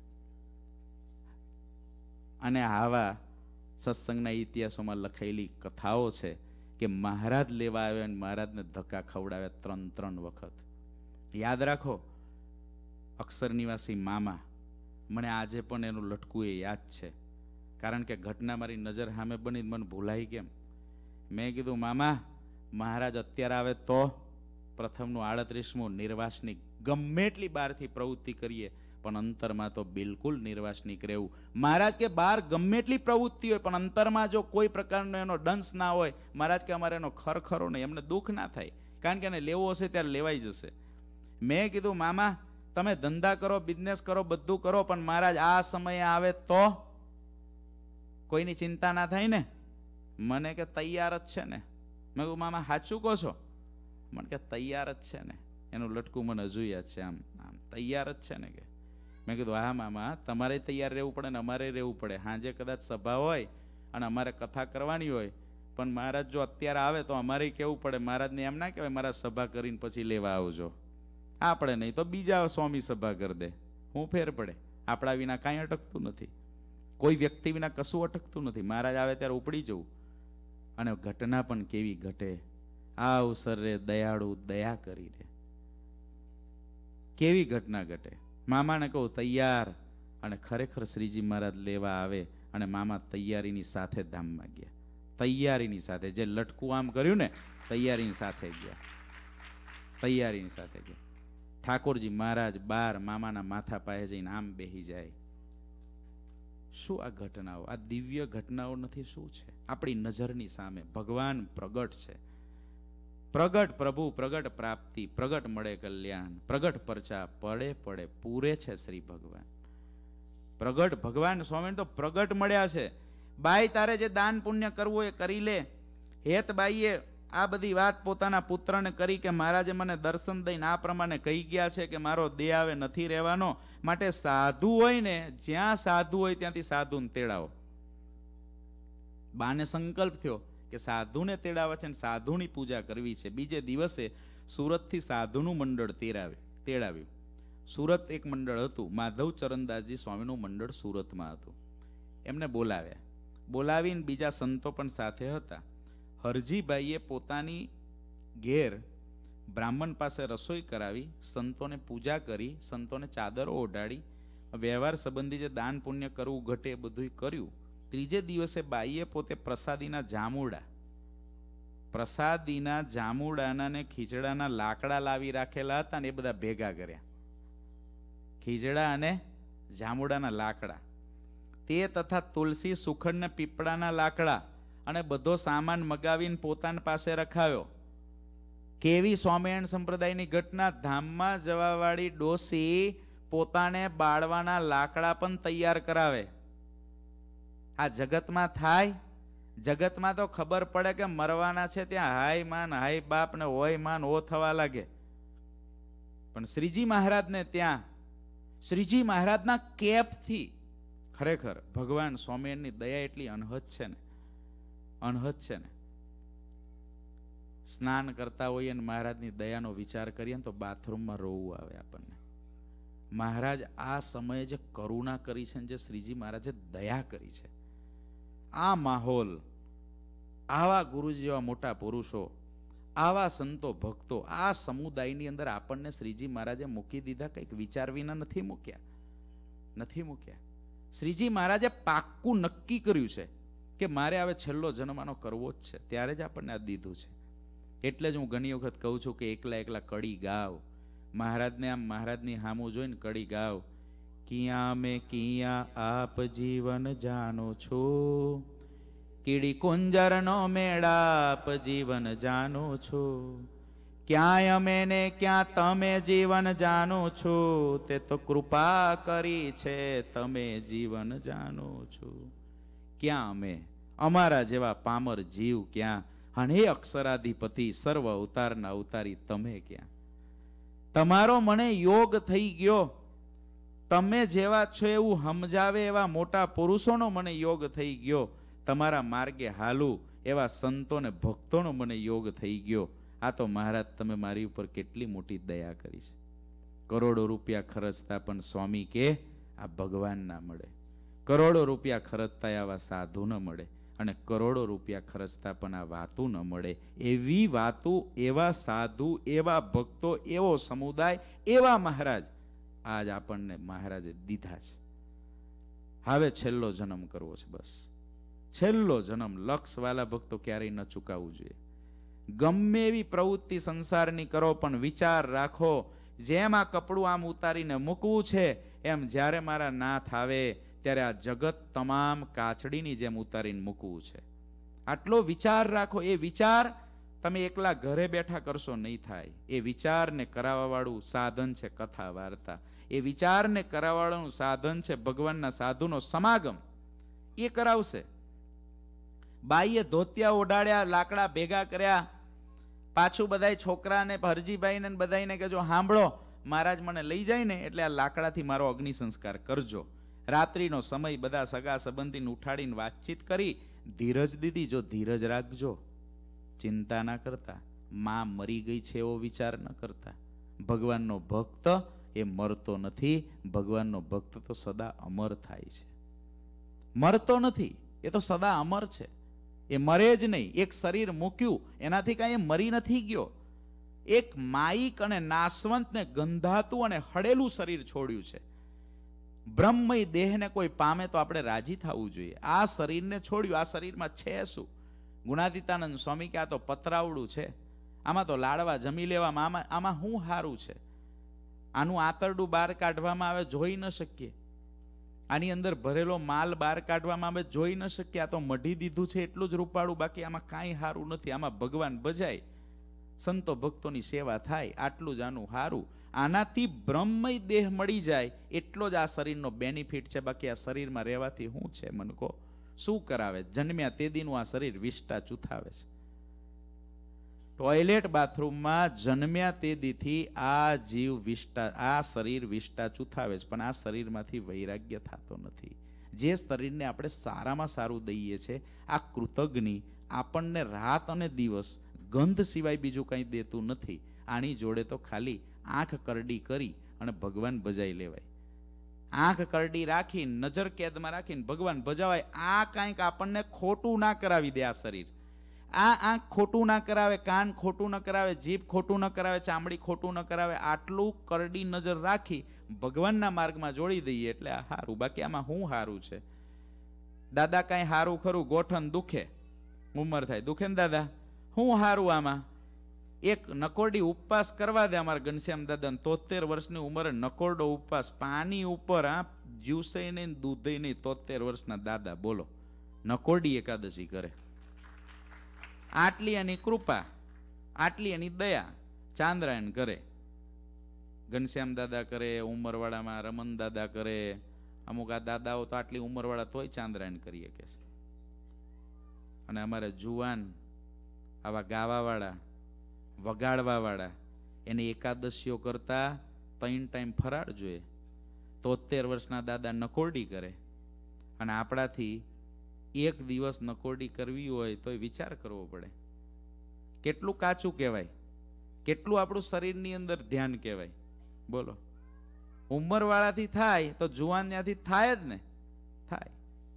અને આવા સત્સંગના ઇતિહાસોમાં લખાયેલી કથાઓ છે કે મહારાજ લેવા આવ્યા અને મહારાજને ધક્કા ખવડાવ્યા 3 વખત. યાદ રાખો, અક્ષર નિવાસી મામા, મને આજે પણ એનું લટકું એ યાદ છે. કારણ કે ઘટના મારી નજર સામે બની, મને ભૂલાઈ કેમ. મેં કીધું મામા મહારાજ અત્યારે આવે તો પ્રથમનું 38મું નિર્વાસનિક, ગમે એટલી બહારથી પ્રવૃત્તિ કરીએ પણ અંતરમાં તો બિલકુલ નિર્વાસનિક રહેવું. મહારાજ કે બહાર ગમે એટલી પ્રવૃત્તિ હોય પણ અંતરમાં જો કોઈ પ્રકારનો એનો ડંસ ના હોય, મહારાજ કે અમારે એનો ખરખરો નહીં, એમને દુઃખ ના થાય, કારણ કે એને લેવો હશે ત્યારે લેવાઈ જશે. મેં કીધું મામા તમે ધંધા કરો, બિઝનેસ કરો, બધું કરો, પણ મહારાજ આ સમયે આવે તો કોઈની ચિંતા ના થાય ને. મને કે તૈયાર જ છે ને. મેં કહ્યું મામા સાચું કહો છો? મને કે તૈયાર જ છે ને. એનું લટકું મને હજુ યાદ છે, આમ આમ તૈયાર જ છે ને. કે મેં કીધું હા મામા તમારે તૈયાર રહેવું પડે ને અમારે રહેવું પડે. સાંજે કદાચ સભા હોય અને અમારે કથા કરવાની હોય પણ મહારાજ જો અત્યારે આવે તો અમારે કહેવું પડે. મહારાજને એમ ના કહેવાય મારા સભા કરીને પછી લેવા આવજો. આપણે નહીં તો બીજા સ્વામી સભા કરી દે, હું ફેર પડે? આપણા વિના કાંઈ અટકતું નથી, કોઈ વ્યક્તિ વિના કશું અટકતું નથી. મહારાજ આવે ત્યારે ઉપડી જવું અને ઘટના પણ કેવી ઘટે. આ અવસરે દયાળુ દયા કરી રે. કેવી ઘટના ઘટે. મામાને કહું તૈયાર, અને ખરેખર શ્રીજી મહારાજ લેવા આવે અને મામા તૈયારીની સાથે ધામમાં ગયા. તૈયારીની સાથે, જે લટકું આમ કર્યું ને, તૈયારીની સાથે ગયા. તૈયારીની સાથે ગયા. ઠાકોરજી મહારાજ બાર મામાના માથા પાસે જઈને આમ બેહી જાય. શું આ ઘટનાઓ, આ દિવ્ય ઘટનાઓ નથી? શું છે? આપણી નજરની સામે ભગવાન પ્રગટ છે. પ્રગટ પ્રભુ, પ્રગટ પ્રાપ્તિ, પ્રગટ મળે કલ્યાણ, પ્રગટ પરચા પડે પડે પૂરે છે શ્રી ભગવાન. પ્રગટ ભગવાન સ્વામી તો પ્રગટ મળ્યા છે. બાઈ તારે જે દાન પુણ્ય કરવું એ કરી લે. હેત બાઈએ આ બધી વાત પોતાના પુત્રને કરી કે મહારાજે મને દર્શન દઈને આ પ્રમાણે કહી ગયા છે કે મારો દેહ આવે નથી રહેવાનો, માટે સાધુ હોય ને, જ્યાં સાધુ હોય ત્યાંથી સાધુને તેડાવો. બાને સંકલ્પ થયો કે સાધુને તેડાવે છે ને સાધુની પૂજા કરવી છે. બીજે દિવસે સુરતથી સાધુનું મંડળ તેડાવ્યું. સુરત એક મંડળ હતું, માધવ ચરણદાસજી સ્વામીનું મંડળ સુરતમાં હતું. એમને બોલાવ્યા. બોલાવીને બીજા સંતો પણ સાથે હતા. હરજીભાઈએ પોતાની ઘેર બ્રાહ્મણ પાસે રસોઈ કરાવી, સંતોને પૂજા કરી, સંતોને ચાદરો ઓઢાડી, વ્યવહાર સંબંધી જે દાન પુણ્ય કરવું ઘટે એ બધું કર્યું. ત્રીજે દિવસે બાઈએ પોતે પ્રસાદીના જામુડાના ને ખીચડાના લાકડા લાવી રાખેલા હતા ને એ બધા ભેગા કર્યા. ખીચડા અને જામુડાના લાકડા, તે તથા તુલસી, સુખડ ને પીપળાના લાકડા અને બધો સામાન મગાવીને પોતાના પાસે રખાવ્યો. કેવી સ્વામિનારાયણ સંપ્રદાયની ઘટના! ધામમાં જવાવાળી ડોસી પોતાને બાળવાના લાકડા પણ તૈયાર કરાવે. આ જગતમાં થાય? જગતમાં તો ખબર પડે કે મરવાના છે ત્યાં હાય માન હાય બાપ ને હોય માન ઓ થવા લાગે. પણ શ્રીજી મહારાજને ત્યાં, શ્રીજી મહારાજના કેપથી ખરેખર ભગવાન સ્વામિનારાયણની દયા એટલી અનહદ છે ને, અનહદ છે ને. સ્નાન કરતા હોઈએ ને મહારાજની દયાનો વિચાર કરીએ ને તો બાથરૂમમાં રોવું આવે આપણને. મહારાજ આ સમયે જે કરુણા કરી છે ને, જે શ્રીજી મહારાજે દયા કરી છે, આ માહોલ, આવા ગુરુજી જેવા મોટા પુરુષો, આવા સંતો ભક્તો, આ સમુદાયની અંદર આપણને શ્રીજી મહારાજે મૂકી દીધા. કંઈક વિચાર વિના નથી મૂક્યા, નથી મૂક્યા. શ્રીજી મહારાજે પાક્કું નક્કી કર્યું છે કે મારે હવે છેલ્લો જન્માનો કરવો જ છે, ત્યારે જ આપણને આ દીધું છે. એટલે જ હું ઘણી વખત કહું છું કે એકલા એકલા કડી ગાવ. મહારાજને આમ મહારાજની હામું જોઈને કડી ગાવ. કિયા મેં કિયા આપ જીવન જાનો છો, કીડી કુંજરનો મેળાપ જીવન જાનો છો, ક્યાંય અમે ને ક્યાં તમે જીવન જાનો છો, તે તો કૃપા કરી છે તમે જીવન જાનો છો. ક્યાં અમે, અમારા જેવા પામર જીવ ક્યાં, અને હે અક્ષરાધિપતિ સર્વ અવતારના અવતારી તમે ક્યાં? તમારો મને યોગ થઈ ગયો. તમે જેવા છો એવું સમજાવે એવા મોટા પુરુષોનો મને યોગ થઈ ગયો. તમારા માર્ગે હાલું એવા સંતો ને ભક્તોનો મને યોગ થઈ ગયો. આ તો મહારાજ તમે મારી ઉપર કેટલી મોટી દયા કરી છે. કરોડો રૂપિયા ખર્ચતા પણ સ્વામી કે આ ભગવાન ના મળે. કરોડો રૂપિયા ખર્ચતા આવા સાધુ ન મળે, અને કરોડો રૂપિયા ખર્ચતા પણ આ વાતું ન મળે. એવી વાતું, એવા સાધુ, એવા ભક્તો, એવો સમુદાય, એવા મહારાજ આજ આપણને મહારાજે દીધા છે. હવે છેલ્લો જન્મ કરવો છે, બસ છેલ્લો જન્મ. લક્ષ વાલા ભક્તો ક્યારેય ન ચૂકાવવું જોઈએ. ગમે એવી પ્રવૃત્તિ સંસારની કરો પણ વિચાર રાખો, જેમ આ કપડું આમ ઉતારીને મૂકવું છે, એમ જ્યારે મારા નાથ આવે ત્યારે આ જગત તમામ કાચડીની જેમ ઉતારીને મૂકવું છે. આટલો વિચાર રાખો. એ વિચાર તમે એકલા ઘરે બેઠા કરશો નહીં થાય. એ વિચારને કરાવવાવાળું સાધન છે કથા વાર્તા. એ વિચારને કરાવવાળું સાધન છે ભગવાનના સાધુનો સમાગમ. એ કરાવશે. બાઈએ ધોતિયા ઓઢાડ્યા, લાકડા ભેગા કર્યા, પાછું બધાય છોકરાને હરજીભાઈને બધાને કે જો સાંભળો, મહારાજ મને લઈ જાય ને એટલે આ લાકડાથી મારો અગ્નિ સંસ્કાર કરજો. રાત્રિનો સમય, બધા સગા સંબંધીને ઉઠાડીને વાતચીત કરી, ધીરજ દીધી. જો ધીરજ રાખજો, ચિંતા ના કરતા. માં મરી ગઈ છે એવો વિચાર ન કરતા. ભગવાનનો ભક્ત એ મરતો નથી. ભગવાનનો ભક્ત તો સદા અમર થાય છે. મરતો નથી, એ તો સદા અમર છે. એ મરે જ નહીં. એક શરીર મૂક્યું એનાથી કાંઈ એ મરી નથી ગયો. એક માયિક અને નાશવંત ને ગંધાતું અને હળેલું શરીર છોડ્યું છે. બ્રહ્મય દેહને કોઈ પામે તો આપણે રાજી થવું જોઈએ. આ શરીરને છોડ્યું, આ શરીરમાં છે શું? ગુણાતીતાનંદ સ્વામી કે આ તો પતરાવડું છે, આમાં તો લાડવા જમી લેવામાં, આમાં શું સારું છે? આનું આંતરડું બહાર કાઢવામાં આવે, જોઈ ન શકીએ. આની અંદર ભરેલો માલ બહાર કાઢવામાં આવે, જોઈ ન શકીએ. આ તો મઢી દીધું છે એટલું જ રૂપાળું, બાકી આમાં કાંઈ સારું નથી. આમાં ભગવાન ભજાય, સંતો ભક્તોની સેવા થાય, આટલું જ આનું સારું. આનાથી બ્રહ્મય દેહ મળી જાય એટલો જ આ શરીરનો બેનિફિટ છે. બાકી આ શરીરમાં રહેવાથી શું છે? મને કહો, શું કરાવે? જન્મ્યા તે દીનું આ શરીર વિષ્ટા ચૂથાવે છે. ટોયલેટ બાથરૂમમાં જન્મ્યા તે દીથી આ જીવ વિષ્ટા, આ શરીર વિષ્ટા ચૂથાવે છે, પણ આ શરીરમાંથી વૈરાગ્ય થતો નથી. જે શરીરને આપણે સારામાં સારું દઈએ છે, આ કૃતજ્ઞ આપણને રાત અને દિવસ ગંધ સિવાય બીજું કંઈ દેતું નથી. આની જોડે તો ખાલી આંખ કરડી કરી અને ભગવાન ભજાઈ લેવાય. આંખ કરડી રાખીને, નજર કેદમાં રાખીને ભગવાન ભજાવાય. આ કાંઈક આપણને ખોટું ના કરાવી દે આ શરીર. આ આંખ ખોટું ના કરાવે, કાન ખોટું ન કરાવે, જીભ ખોટું ન કરાવે, ચામડી ખોટું ન કરાવે. આટલું કરડી નજર રાખી ભગવાનના માર્ગમાં જોડી દઈએ એટલે આ સારું. બાકી આમાં શું સારું છે? દાદા કાંઈ સારું ખરું? ગોઠણ દુખે, ઉંમર થાય, દુખે ને દાદા? શું સારું આમાં? એક નકોરડી ઉપવાસ કરવા દે અમારા ઘનશ્યામ દાદા, 73 વર્ષની ઉંમરે નકોરડો ઉપવાસ, પાણી ઉપર, જ્યુસે નહીં, દૂધે નહીં. 73 વર્ષના દાદા, બોલો, નકોરડી એકાદશી કરે. આટલી એની કૃપા, આટલી એની દયા. ચાંદ્રાયણ કરે, ઘનશ્યામ દાદા કરે, ઉંમરવાળામાં રમન દાદા કરે. અમુક આ દાદાઓ તો આટલી ઉંમરવાળા તોય ચાંદ્રાયણ કરીએ કે છે. અને અમારે જુવાન આવા ગાવાવાળા, વગાડવાવાળા, એને એકાદશીઓ કરતા 3 ટાઈમ ફરાળ જોઈએ. 73 વર્ષના દાદા નકોરડી કરે, અને આપણાથી એક દિવસ નકોરડી કરવી હોય તો વિચાર કરવો પડે. કેટલું કાચું કહેવાય, કેટલું આપણું શરીરની અંદર ધ્યાન કહેવાય. બોલો, ઉંમરવાળાથી થાય તો જુવાન ત્યાંથી થાય જ ને, થાય.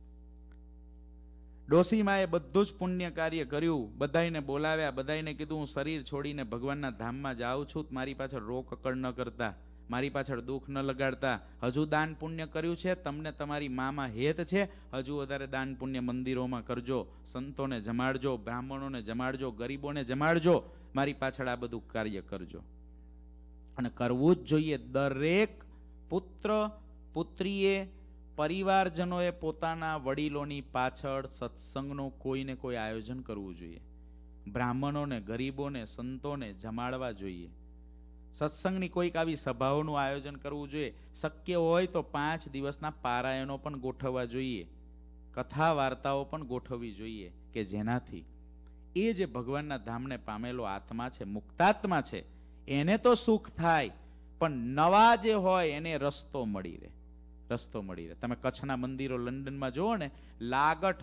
ડોસીમાએ બધું જ પુણ્ય કાર્ય કર્યું, બધાઈને બોલાવ્યા, બધાઈને કીધું હું શરીર છોડીને ભગવાનના ધામમાં જાઉં છું, મારી પાછળ રોકકડ ન કરતા, મારી પાછળ દુઃખ ન લગાડતા. હજુ દાન પુણ્ય કર્યું છે, તમને તમારી મામાં હેત છે, હજુ વધારે દાન પુણ્ય મંદિરોમાં કરજો, સંતોને જમાડજો, બ્રાહ્મણોને જમાડજો, ગરીબોને જમાડજો, મારી પાછળ આ બધું કાર્ય કરજો. અને કરવું જ જોઈએ. દરેક પુત્ર પુત્રીએ, પરિવારજનોએ પોતાના વડીલોની પાછળ સત્સંગનું કોઈને કોઈ આયોજન કરવું જોઈએ. બ્રાહ્મણોને, ગરીબોને, સંતોને જમાડવા જોઈએ. સત્સંગની કોઈક આવી સભાઓનું આયોજન કરવું જોઈએ. શક્ય હોય તો 5 દિવસના પારાયણો પણ ગોઠવવા જોઈએ, કથા વાર્તાઓ પણ ગોઠવવી જોઈએ, કે જેનાથી એ જે ભગવાનના ધામને પામેલો આત્મા છે, મુક્તાત્મા છે, એને તો સુખ થાય, પણ નવા જે હોય એને રસ્તો મળી રહે, રસ્તો મળી રહે. તમે કચ્છના મંદિરો લંડનમાં જુઓ ને, લાગઠ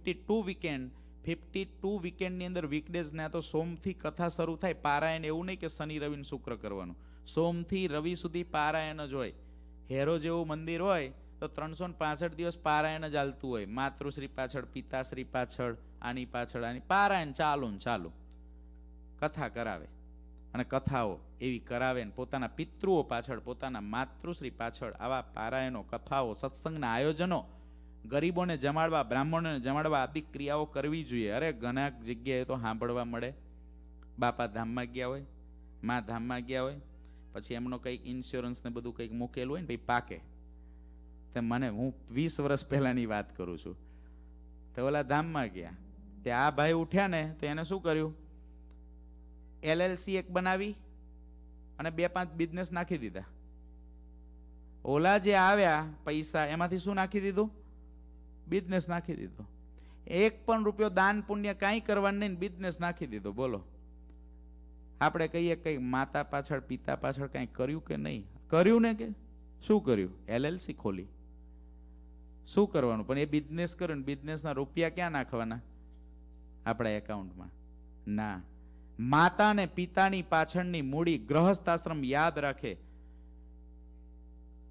52 વીકેન્ડની અંદર વીકડેઝ ને તો સોમથી કથા શરૂ થાય, પારાયણ. એવું નહીં કે શનિ રવિ શુક્ર કરવાનું, સોમથી રવિ સુધી પારાયણ જ હોય. હેરો જેવું મંદિર હોય તો 365 દિવસ પારાયણ જ ચાલતું હોય. માતૃશ્રી પાછળ, પિતાશ્રી પાછળ, આની પાછળ આની, પારાયણ ચાલુ ને ચાલુ. કથા કરાવે, અને કથાઓ એવી કરાવે ને પોતાના પિતૃઓ પાછળ, પોતાના માતૃશ્રી પાછળ આવા પારાયણો, કથાઓ, સત્સંગના આયોજનો, ગરીબોને જમાડવા, બ્રાહ્મણોને જમાડવા આદિ ક્રિયાઓ કરવી જોઈએ. અરે ઘણા જગ્યાએ તો સાંભળવા મળે, બાપા ધામમાં ગયા હોય, મા ધામમાં ગયા હોય, પછી એમનો કંઈક ઇન્સ્યોરન્સ ને બધું કંઈક મૂકેલું હોય ને પછી પાકે. તે મને, હું 20 વર્ષ પહેલાની વાત કરું છું, તો ઓલા ધામમાં ગયા, તે આ ભાઈ ઉઠ્યા ને તો એને શું કર્યું, LLC એક બનાવી અને 2-5 બિઝનેસ નાખી દીધા. ઓલા જે આવ્યા પૈસા, એમાંથી શું નાખી દીધું, બિઝનેસ નાખી દીધો. 1 પણ રૂપિયો દાન પુણ્ય કાંઈ કરવાનું નહીં, બિઝનેસ નાખી દીધો. બોલો, આપણે કહીએ કઈ માતા પાછળ, પિતા પાછળ કાંઈ કર્યું કે નહીં? કર્યું ને, કે શું કર્યું? LLC ખોલી, શું કરવાનું? પણ એ બિઝનેસ કર્યું ને બિઝનેસના રૂપિયા ક્યાં નાખવાના? આપણા એકાઉન્ટમાં ના. માતા ને પિતાની પાછળની મૂડી, ગ્રહસ્થ આશ્રમ યાદ રાખે.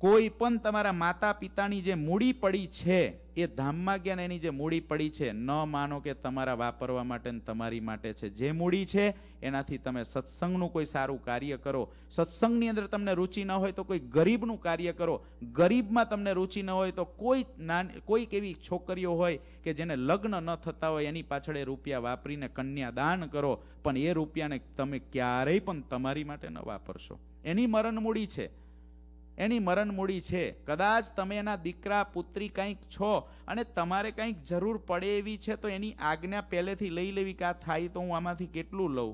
કોઈ પણ તમારા માતા પિતાની જે મૂડી પડી છે એ ધામમાં ગયા ને એની જે મૂડી પડી છે, ન માનો કે તમારા વાપરવા માટે ને તમારી માટે છે. જે મૂડી છે એનાથી તમે સત્સંગનું કોઈ સારું કાર્ય કરો. સત્સંગની અંદર તમને રુચિ ન હોય તો કોઈ ગરીબનું કાર્ય કરો. ગરીબમાં તમને રુચિ ન હોય તો કોઈક એવી છોકરીઓ હોય કે જેને લગ્ન ન થતા હોય એની પાછળ એ રૂપિયા વાપરીને કન્યાદાન કરો, પણ એ રૂપિયાને તમે ક્યારેય પણ તમારી માટે ન વાપરશો. એની મરણ મૂડી છે, એની મરણ મૂડી છે. કદાચ તમે એના દીકરા પુત્રી કંઈક છો અને તમારે કંઈક જરૂર પડે એવી છે તો એની આજ્ઞા પહેલેથી લઈ લેવી કે આ થાય તો હું આમાંથી કેટલું લઉં.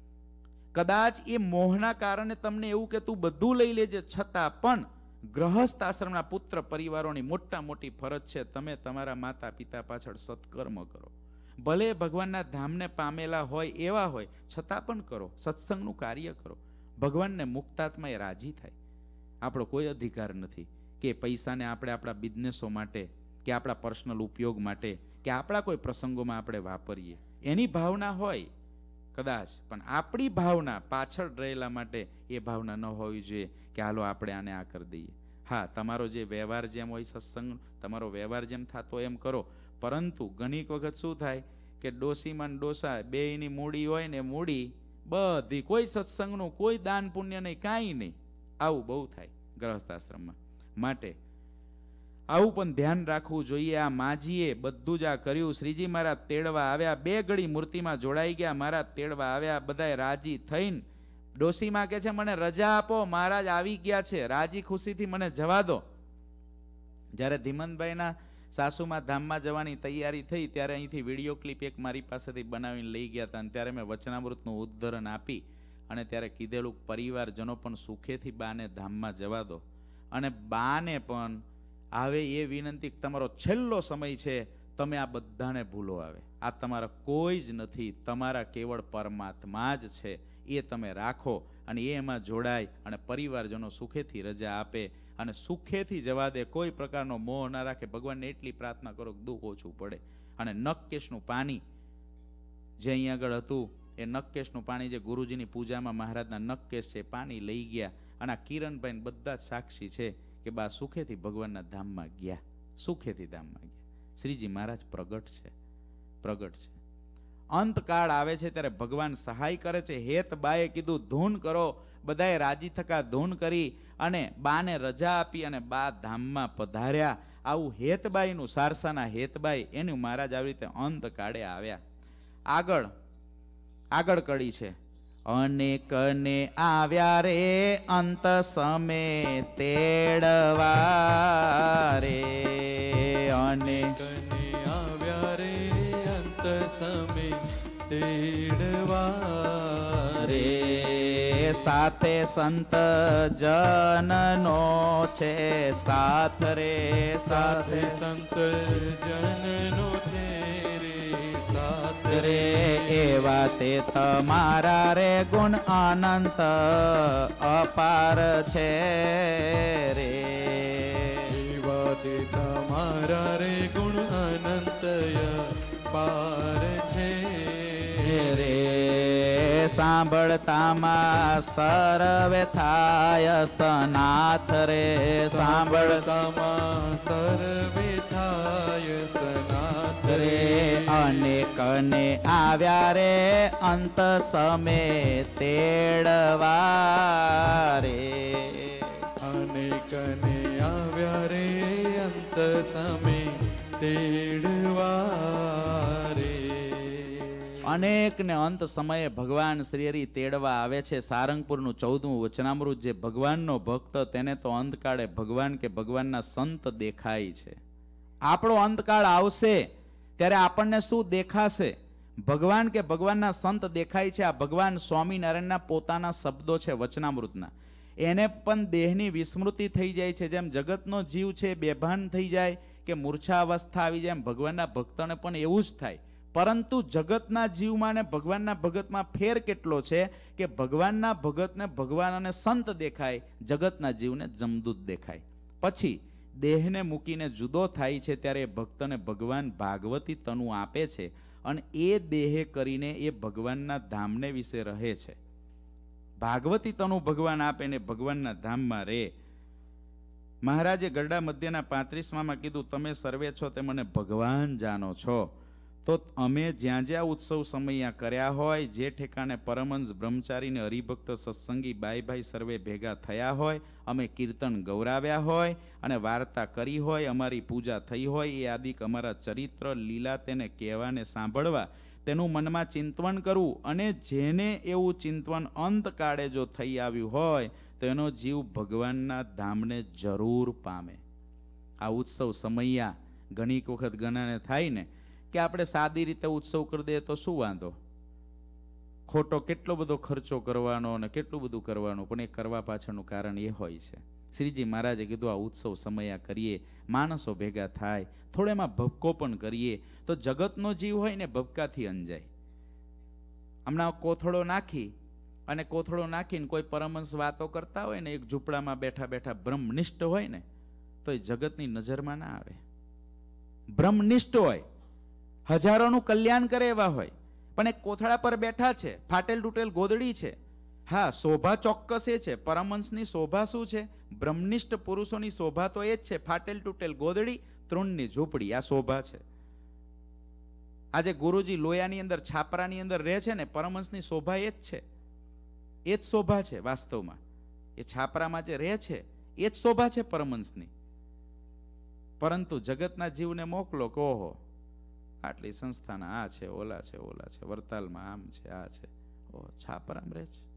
કદાચ એ મોહના કારણે તમને એવું કે તું બધું લઈ લેજે, છતાં પણ ગ્રહસ્થ આશ્રમના પુત્ર પરિવારોની મોટી ફરજ છે તમે તમારા માતા પિતા પાછળ સત્કર્મ કરો. ભલે ભગવાનના ધામને પામેલા હોય એવા હોય છતાં પણ કરો, સત્સંગનું કાર્ય કરો. ભગવાનને મુક્તાત્મા એ રાજી થાય. આપણો કોઈ અધિકાર નથી કે પૈસાને આપણે આપણા બિઝનેસો માટે કે આપણા પર્સનલ ઉપયોગ માટે કે આપણા કોઈ પ્રસંગોમાં આપણે વાપરીએ. એની ભાવના હોય કદાચ, પણ આપણી ભાવના પાછળ રહેલા માટે એ ભાવના ન હોવી જોઈએ કે હાલો આપણે આને આ કરી દઈએ. હા, તમારો જે વ્યવહાર જેમ હોય સત્સંગ, તમારો વ્યવહાર જેમ થતો એમ કરો, પરંતુ ઘણીક વખત શું થાય કે ડોસીમાં ડોસા બેયની મૂડી હોય ને મૂડી બધી, કોઈ સત્સંગનું કોઈ દાન પુણ્ય નહીં, કાંઈ નહીં. આવું બહુ થાય ગ્રહસ્થ આશ્રમમાં. માટે આવું પણ ધ્યાન રાખવું જોઈએ. આ માજીએ બધું જ આ કર્યું. શ્રીજી મહારાજ તેડવા આવ્યા, 2 ઘડી મૂર્તિમાં જોડાઈ ગયા. મહારાજ તેડવા આવ્યા, બધાએ રાજી થઈને ડોસીમાં કે છે મને રજા આપો, મહારાજ આવી ગયા છે, રાજી ખુશીથી મને જવા દો. જ્યારે ધીમંતભાઈના સાસુમાં ધામમાં જવાની તૈયારી થઈ ત્યારે અહીંથી વિડીયો ક્લિપ એક મારી પાસેથી બનાવીને લઈ ગયા હતા અને ત્યારે મેં વચનામૃતનું ઉદ્ધરણ આપી અને ત્યારે કીધેલું પરિવારજનો પણ સુખેથી બાને ધામમાં જવા દો. અને બાને પણ આવે એ વિનંતી, તમારો છેલ્લો સમય છે, તમે આ બધાને ભૂલો આવે, આ તમારા કોઈ જ નથી, તમારા કેવળ પરમાત્મા જ છે, એ તમે રાખો અને એમાં જોડાય અને પરિવારજનો સુખેથી રજા આપે અને સુખેથી જવા દે. કોઈ પ્રકારનો મોહ ના રાખે. ભગવાનને એટલી પ્રાર્થના કરો કે દુઃખ ઓછું પડે. અને નખકેશનું પાણી જે અહીં આગળ હતું એ નખકેશનું પાણી જે ગુરુજીની પૂજામાં મહારાજના નખકેશ છે પાણી લઈ ગયા અને આ કિરણભાઈ બધા જ સાક્ષી છે કે બા સુખેથી ભગવાનના ધામમાં ગયા, સુખેથી ધામમાં ગયા. શ્રીજી મહારાજ પ્રગટ છે, પ્રગટ છે. અંતકાળ આવે છે ત્યારે ભગવાન સહાય કરે છે. હેતબાએ કીધું ધૂન કરો, બધાએ રાજી થકા ધૂન કરી અને બાને રજા આપી અને બા ધામમાં પધાર્યા. આવું હેતબાઈનું, સારસાના હેતબાઈ, એનું મહારાજ આવી રીતે અંતકાળે આવ્યા. આગળ કડી છે. અનેકને આવ્યા રે અંત સમે તેડવા રે, અનેકને આવ્યા રે અંત સમે તેડવા રે, સાથે સંત જનનો છે સાથ રે, સાથે સંત જનનો છે રે, એવા તે તમારા રે ગુણ અનંત અપાર છે રે, એવા તે તમારા રે ગુણ અનંત અપાર છે રે. સાંભળતામાં સર્વે થાય સનાથ રે, સાંભળતામાં સર્વે થાય સનાથ રે. અનેકને આવ્યા રે અંત સમે તેડવા રે, અનેકને આવ્યા રે અંત સમે તેડવા રે. અનેકને અંત સમયે ભગવાન શ્રી હરિ તેડવા આવે છે. સારંગપુરનું 14મું વચનામૃત. જે ભગવાનનો ભક્ત તેને તો અંતકાળે ભગવાન કે ભગવાનના સંત દેખાય છે. આપણો અંતકાળ આવશે ત્યારે આપણને શું દેખાશે? ભગવાન કે ભગવાનના સંત દેખાય છે. આ ભગવાન સ્વામિનારાયણના પોતાના શબ્દો છે વચનામૃતના. એને પણ દેહની વિસ્મૃતિ થઈ જાય છે. જેમ જગતનો જીવ છે બેભાન થઈ જાય કે મૂર્છા અવસ્થા આવી જાય, એમ ભગવાનના ભક્તોને પણ એવું જ થાય. પરંતુ જગતના જીવમાં ને ભગવાનના ભગતમાં ફેર કેટલો છે કે ભગવાનના ભગતને ભગવાન અને સંત દેખાય, જગતના જીવને જમદૂત દેખાય. પછી દેહને મૂકીને જુદો થાય છે ત્યારે ભક્તને ભગવાન ભાગવતી તનુ આપે છે અને એ દેહે કરીને એ ભગવાનના ધામને વિશે રહે છે. ભાગવતી તનુ ભગવાન આપે ને ભગવાનના ધામમાં રહે. મહારાજે ગરડા મધ્યના 35માં કીધું, તમે સર્વે છો તે મને ભગવાન જાણો છો, તો અમે જ્યાં જ્યાં ઉત્સવ સમયા કર્યા હોય, જે ઠેકાણે પરમહંસ બ્રહ્મચારીને હરિભક્ત સત્સંગી બાઈ ભાઈ સર્વે ભેગા થયા હોય, અમે કીર્તન ગૌરાવ્યા હોય અને વાર્તા કરી હોય, અમારી પૂજા થઈ હોય, એ આદિક અમારા ચરિત્ર લીલા તેને કહેવાને સાંભળવા તેનું મનમાં ચિંતવન કરવું, અને જેને એવું ચિંતવન અંતકાળે જો થઈ આવ્યું હોય તેનો જીવ ભગવાનના ધામને જરૂર પામે. આ ઉત્સવ સમયા ઘણી વખત ગણાને થાય ને કે આપણે સાદી રીતે ઉત્સવ કરી દઈએ તો શું વાંધો, ખોટો કેટલો બધો ખર્ચો કરવાનો અને કેટલું બધું કરવાનું, પણ એ કરવા પાછળનું કારણ એ હોય છે. શ્રીજી મહારાજે કીધું આ ઉત્સવ સમયા કરીએ, માણસો ભેગા થાય, થોડો એમાં ભભકો પણ કરીએ તો જગતનો જીવ હોય ને ભભકાથી અંજાય. હમણાં કોથળો નાખી અને કોથળો નાખીને કોઈ પરમહંસ વાતો કરતા હોય ને, એક ઝૂંપડામાં બેઠા બેઠા બ્રહ્મનિષ્ઠ હોય ને, તો એ જગતની નજરમાં ના આવે. બ્રહ્મનિષ્ઠ હોય, હજારોનું કલ્યાણ કરે એવા હોય, પણ એક કોથળા પર બેઠા છે, ફાટેલ તૂટેલ ગોદડી છે. હા, શોભા ચોક્કસ એ છે. પરમહંસની શોભા શું છે? બ્રહ્મનિષ્ઠ પુરુષોની શોભા તો એ જ છે, ફાટેલ તૂટેલ ગોદડી, તૃણની ઝૂંપડી, આ શોભા છે. આજે ગુરુજી લોયાની અંદર, છાપરાની અંદર રહે છે ને, પરમહંસની શોભા એ જ છે, એ જ શોભા છે વાસ્તવમાં. એ છાપરામાં જે રહે છે એ જ શોભા છે પરમહંસની. પરંતુ જગતના જીવને મોકલો કે ઓહો આટલી સંસ્થાના આ છે, ઓલા છે, ઓલા છે, વરતાલમાં આમ છે, આ છે, ઓહો છાપરામાં રહે છે.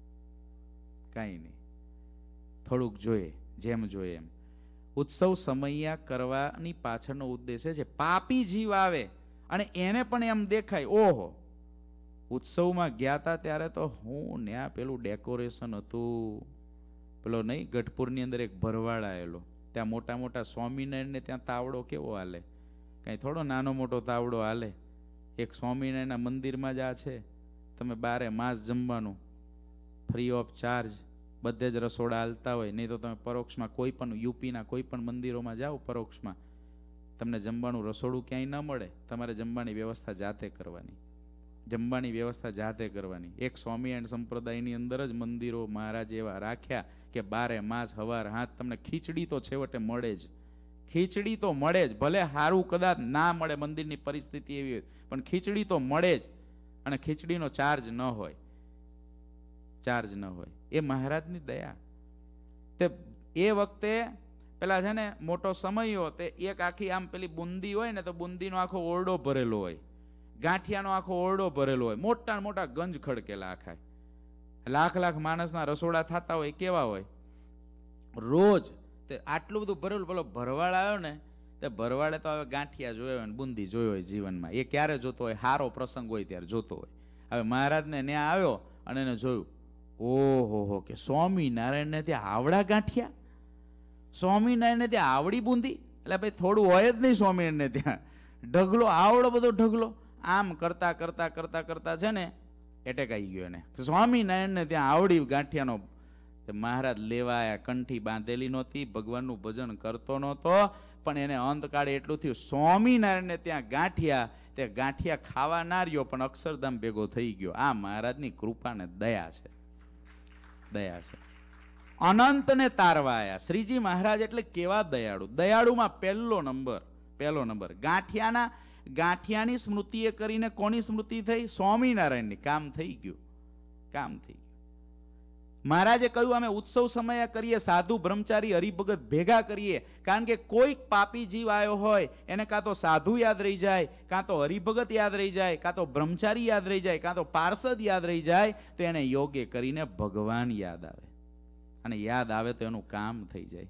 કાંઈ નહીં, થોડુંક જોઈએ, જેમ જોઈએ એમ. ઉત્સવ સમયા કરવાની પાછળનો ઉદ્દેશ છે પાપી જીવ આવે અને એને પણ એમ દેખાય, ઓહો ઉત્સવમાં ગયા હતા ત્યારે તો હું ન્યા પેલું ડેકોરેશન હતું, પેલો નહીં ગઢપુરની અંદર એક ભરવાડ આવેલો, ત્યાં મોટા મોટા સ્વામિનારાયણને ત્યાં તાવડો કેવો હાલે, કાંઈ થોડો નાનો મોટો તાવડો હાલે. એક સ્વામિનારાયણના મંદિરમાં જ આ છે, તમે 12 માસ જમવાનું ફ્રી ઓફ ચાર્જ, બધે જ રસોડા હાલતા હોય. નહીં તો તમે પરોક્ષમાં કોઈ પણ યુપીના કોઈ પણ મંદિરોમાં જાઓ, પરોક્ષમાં તમને જમવાનું રસોડું ક્યાંય ન મળે, તમારે જમવાની વ્યવસ્થા જાતે કરવાની, જમવાની વ્યવસ્થા જાતે કરવાની. એક સ્વામિનારાયણ સંપ્રદાયની અંદર જ મંદિરો મહારાજ એવા રાખ્યા કે 12 માસ હવાર હાથ તમને ખીચડી તો છેવટે મળે જ, ખીચડી તો મળે જ. ભલે સારું કદાચ ના મળે, મંદિરની પરિસ્થિતિ એવી હોય, પણ ખીચડી તો મળે જ. અને ખીચડીનો ચાર્જ ન હોય, ચાર્જ ન હોય. એ મહારાજની દયા. તે એ વખતે પેલા છે ને મોટો સમયો, તે એક આખી આમ પેલી બુંદી હોય ને, તો બુંદીનો આખો ઓરડો ભરેલો હોય, ગાંઠિયાનો આખો ઓરડો ભરેલો હોય, મોટા મોટા ગંજ ખડકેલા આખા, લાખ લાખ માણસના રસોડા થતા હોય, કેવા હોય રોજ. તે આટલું બધું ભરેલું. પેલો ભરવાડ આવ્યો ને, તે ભરવાડે તો હવે ગાંઠિયા જોયો હોય ને બુંદી જોયો હોય જીવનમાં. એ ક્યારે જોતો હોય? સારો પ્રસંગ હોય ત્યારે જોતો હોય. હવે મહારાજને ત્યાં આવ્યો અને એને જોયું, ઓહો કે સ્વામિનારાયણને ત્યાં આવડા ગાંઠિયા, સ્વામિનારાયણને ત્યાં આવડી બુંદી, એટલે ભાઈ થોડું હોય જ નહીં સ્વામિનારાયણને ત્યાં. ઢગલો, આવડો બધો ઢગલો. આમ કરતા કરતા કરતા કરતા છે ને એટેક આવી ગયો એને. સ્વામિનારાયણને ત્યાં આવડી ગાંઠિયાનો. મહારાજ લેવા આવ્યા, કંઠી બાંધેલી નહોતી, ભગવાનનું ભજન કરતો નહોતો, પણ એને અંતકાળે એટલું થયું, સ્વામિનારાયણને ત્યાં ગાંઠિયા, તે ગાંઠિયા ખાવા ના રહ્યો પણ અક્ષરધામ ભેગો થઈ ગયો. આ મહારાજની કૃપા ને દયા છે, દયા છે. અનંતને તારવા આવ્યા શ્રીજી મહારાજ. એટલે કેવા દયાળુ! દયાળુમાં પહેલો નંબર ગાંઠિયાની સ્મૃતિએ કરીને કોની સ્મૃતિ થઈ? સ્વામિનારાયણની. કામ થઈ ગયું, કામ થઈ ગયું. મહારાજે કહ્યું અમે ઉત્સવ સમયા કરીએ, સાધુ બ્રહ્મચારી હરિભગત ભેગા કરીએ, કારણ કે કોઈક પાપી જીવ આવ્યો હોય એને કાં તો સાધુ યાદ રહી જાય, કાં તો હરિભગત યાદ રહી જાય, કાં તો બ્રહ્મચારી યાદ રહી જાય, કાં તો પાર્ષદ યાદ રહી જાય, તો એને યોગ્ય કરીને ભગવાન યાદ આવે, અને યાદ આવે તો એનું કામ થઈ જાય.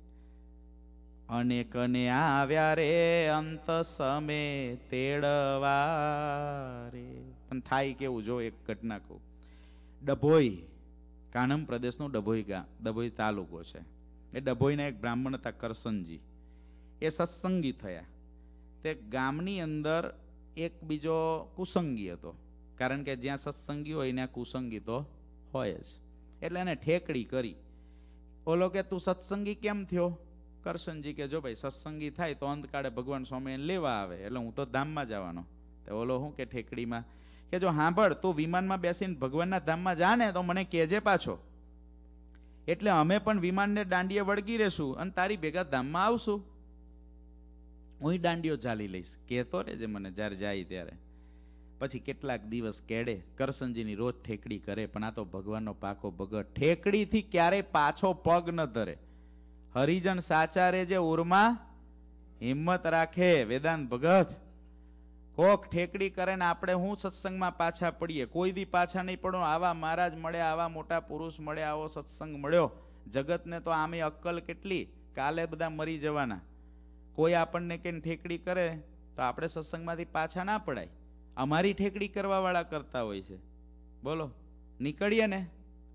અનેકને આવ્યા રે અંત સમે તેડવા રે. પણ થાય કેવું, જો એક ઘટના કહું. ડભોઈ, કાનમ પ્રદેશનું ડભોઈ તાલુકો છે. એ ડભોઈના એક બ્રાહ્મણ હતા કરસનજી, એ સત્સંગી થયા. તે ગામની અંદર એક બીજો કુસંગી હતો, કારણ કે જ્યાં સત્સંગી હોય ત્યાં કુસંગી તો હોય જ. એટલે એને ઠેકડી કરી. ઓલો કે તું સત્સંગી કેમ થયો? કરસનજી કે જો ભાઈ સત્સંગી થાય તો અંતકાળે ભગવાન સ્વામીને લેવા આવે, એટલે હું તો ધામમાં જવાનો. તો ઓલો શું કે ઠેકડીમાં કે જો સાંભળ, તું વિમાનમાં બેસીને ભગવાનના ધામમાં જા ને તો મને કહેજે પાછો. એટલે અમે પણ વિમાનને દાંડીએ વળગી રહેશું અને તારી ભેગા ધામમાં આવશું. હું દાંડીઓ ચાલી લઈશ, કહેતો રહેજે મને જ્યારે જાય ત્યારે. પછી કેટલાક દિવસ કેડે, કરસનજીની રોજ ઠેકડી કરે, પણ આ તો ભગવાનનો પાકો ભગત ઠેકડીથી ક્યારેય પાછો પગ ન ધરે. હરિજન સાચા રે જે ઉર્મા હિંમત રાખે. વેદાંત ભગત કોક ઠેકડી કરે ને આપણે હું સત્સંગમાં પાછા પડીએ. કોઈ દી પાછા નહીં પડો. આવા મહારાજ મળ્યા, આવા મોટા પુરુષ મળ્યા, આવો સત્સંગ મળ્યો. જગતને તો આમે અક્કલ કેટલી, કાલે બધા મરી જવાના. કોઈ આપણને કે ઠેકડી કરે તો આપણે સત્સંગમાંથી પાછા ના પડાય. અમારી ઠેકડી કરવા વાળા કરતા હોય છે. બોલો, નીકળીએ ને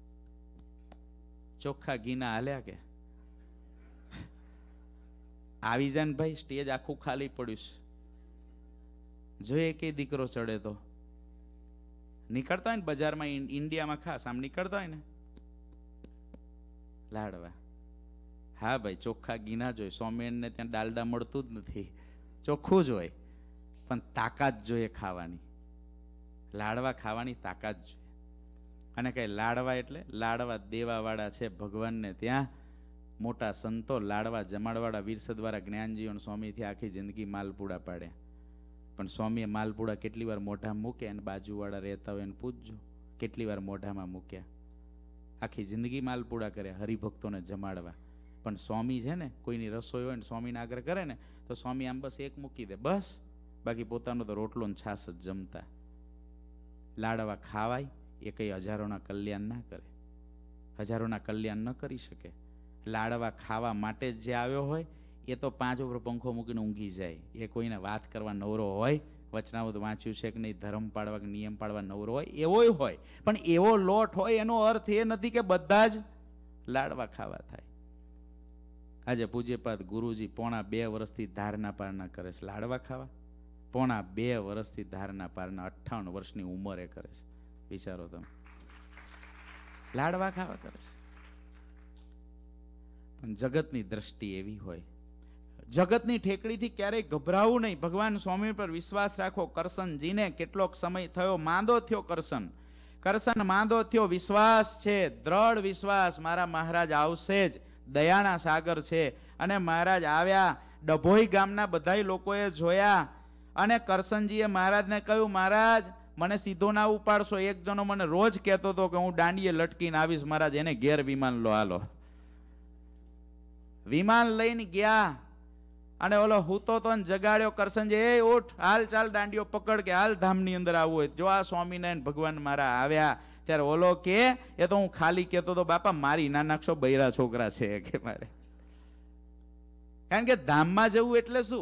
ચોખ્ખા ઘીના હાલ્યા કે આવી જાય ને ભાઈ, સ્ટેજ આખું ખાલી પડ્યું છે. જોઈએ કે દીકરો ચડે તો નીકળતા હોય ને બજારમાં, ઇન્ડિયામાં ખાસ આમ નીકળતા હોય ને લાડવા. હા ભાઈ, ચોખ્ખા ઘીના જ હોય. સ્વામિનારાયણને ત્યાં ડાલડા મળતું જ નથી, ચોખ્ખું જ હોય. પણ તાકાત જોઈએ ખાવાની, લાડવા ખાવાની તાકાત જોઈએ. અને કઈ લાડવા એટલે લાડવા દેવાવાળા છે ભગવાનને ત્યાં. મોટા સંતો લાડવા જમાડવાળા વીરસદવાળા જ્ઞાનજીઓ સ્વામીથી આખી જિંદગી માલપુડા પાડ્યા. પણ સ્વામીએ માલપુડા કેટલી વાર મોઢામાં મૂક્યા, અને બાજુવાળા રહેતા હોય એને પૂછજો કેટલી વાર મોઢામાં મૂક્યા. આખી જિંદગી માલપુડા કર્યા હરિભક્તોને જમાડવા. પણ સ્વામી છે ને, કોઈની રસોઈ હોય ને સ્વામીને આગ્રહ કરે ને તો સ્વામી આમ બસ એક મૂકી દે, બસ. બાકી પોતાનો તો રોટલો ને છાસ જ જમતા. લાડવા ખાવાય એ કઈ હજારોના કલ્યાણ ના કરે, હજારોના કલ્યાણ ન કરી શકે. લાડવા ખાવા માટે જ જે આવ્યો હોય એ તો 5 ઉપર પંખો મૂકીને ઊંઘી જાય. એ કોઈને વાત કરવા નવરો હોય, વચનામૃત વાંચ્યું છે કે નહીં, ધર્મ પાળવા કે નિયમ પાળવા નવરો હોય, એવોય હોય. પણ એવો લોટ હોય એનો અર્થ એ નથી કે બધા જ લાડવા ખાવા થાય. આજે પૂજ્યપાદ ગુરુજી પોણા 2 વર્ષથી ધારના પારના કરે છે. લાડવા ખાવા પોણા 2 વર્ષથી ધારના પારના 58 વર્ષની ઉંમરે કરે છે. વિચારો તમે, લાડવા ખાવા કરે છે. પણ જગતની દ્રષ્ટિ એવી હોય. જગતની ઠેકડીથી ક્યારેય ગભરાવું નહીં. ભગવાન સ્વામી પર વિશ્વાસ રાખો. કરસનજીને કેટલોક સમય થયો, માંદો થયો કરસન માંદો થયો. વિશ્વાસ છે, દ્રઢ વિશ્વાસ, મારા મહારાજ આવશે જ. દયાના સાગર છે. અને મહારાજ આવ્યા. ડભોઈ ગામના બધા લોકોએ જોયા અને કરસનજીએ મહારાજને કહ્યું, મહારાજ મને સીધો ના ઉપાડશો. એક જણો મને રોજ કહેતો હતો કે હું દાંડીએ લટકીને આવીશ, મહારાજ એને ઘેર વિમાન લો હાલો. વિમાન લઈને ગયા અને ઓલો હૂતો તો જગાડ્યો. કરસનજી, એ ઉઠ, હાલ ચાલ દાંડીઓ પકડ કે હાલ ધામની અંદર આવવું હોય. જો આ સ્વામિનારાયણ ભગવાન મારા આવ્યા. ત્યારે ઓલો કે એ તો હું ખાલી કહેતો હતો, બાપા મારી ના નાખશો, બૈરા છોકરા છે કે મારે. કારણ કે ધામમાં જવું એટલે શું?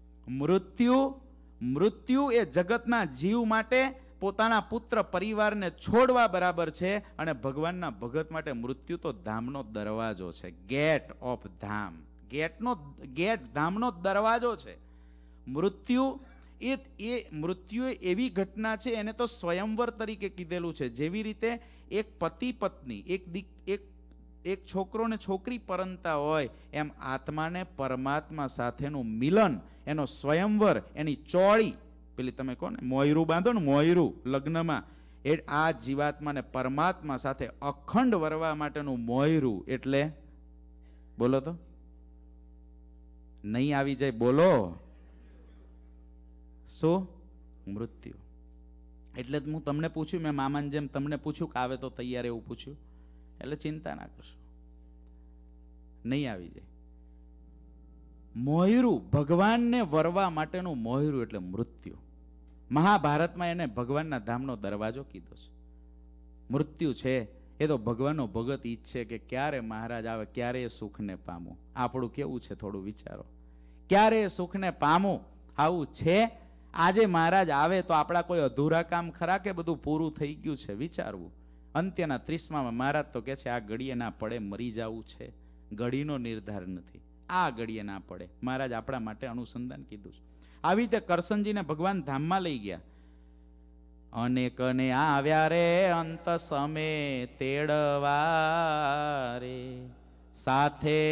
મૃત્યુ એ જગતના જીવ માટે પોતાના પુત્ર પરિવારને છોડવા બરાબર છે. અને ભગવાનના ભગત માટે મૃત્યુ તો ધામનો દરવાજો છે. ગેટ ઓફ ધામ, ગેટ ધામનો દરવાજો છે. મૃત્યુ એવી ઘટના છે, એને તો સ્વયંવર તરીકે કીધેલું છે. જેવી રીતે એક પતિ પત્ની, એક છોકરો ને છોકરી પરણતા હોય, એમ આત્માને પરમાત્મા સાથેનું મિલન, એનો સ્વયંવર, એની ચોળી, પેલી તમે કહો ને મોયરું બાંધો ને, મોયરું લગ્નમાં, એ આ જીવાત્માને પરમાત્મા સાથે અખંડ વરવા માટેનું મોયરું. એટલે બોલો તો, નહીં આવી જાય બોલો, શું? મૃત્યુ. એટલે હું તમને પૂછ્યું, મેં મામાને જેમ તમને પૂછ્યું કે આવે તો તૈયાર, એવું પૂછ્યું. એટલે ચિંતા ના કરશો, નહીં આવી જાય. મોયરું, ભગવાનને વરવા માટેનું મોયરું એટલે મૃત્યુ. મહાભારતમાં એને ભગવાનના ધામનો દરવાજો કીધો છે. મૃત્યુ છે એ તો ભગવાનનો ભગત ઈચ્છે કે ક્યારે મહારાજ આવે, ક્યારે સુખને પામું. આપણું કેવું છે થોડું વિચારો, ક્યારે સુખને પામું, આવું છે. આજે મહારાજ આવે તો આપણા કોઈ અધૂરા કામ ખરા કે બધું પૂરું થઈ ગયું છે? વિચારવું. અંત્યના 30માં મહારાજ તો કે છે આ ઘડીએ ના પડે, મરી જવું છે. ઘડીનો નિર્ધાર નથી, આ ઘડીએ ના પડે. મહારાજ આપણા માટે અનુસંધાન કીધું છે. આવી રીતે કરસનજીને ભગવાન ધામમાં લઈ ગયા. અનેકને આવ્યા રે અંત સમે તેડવા રે, સાથે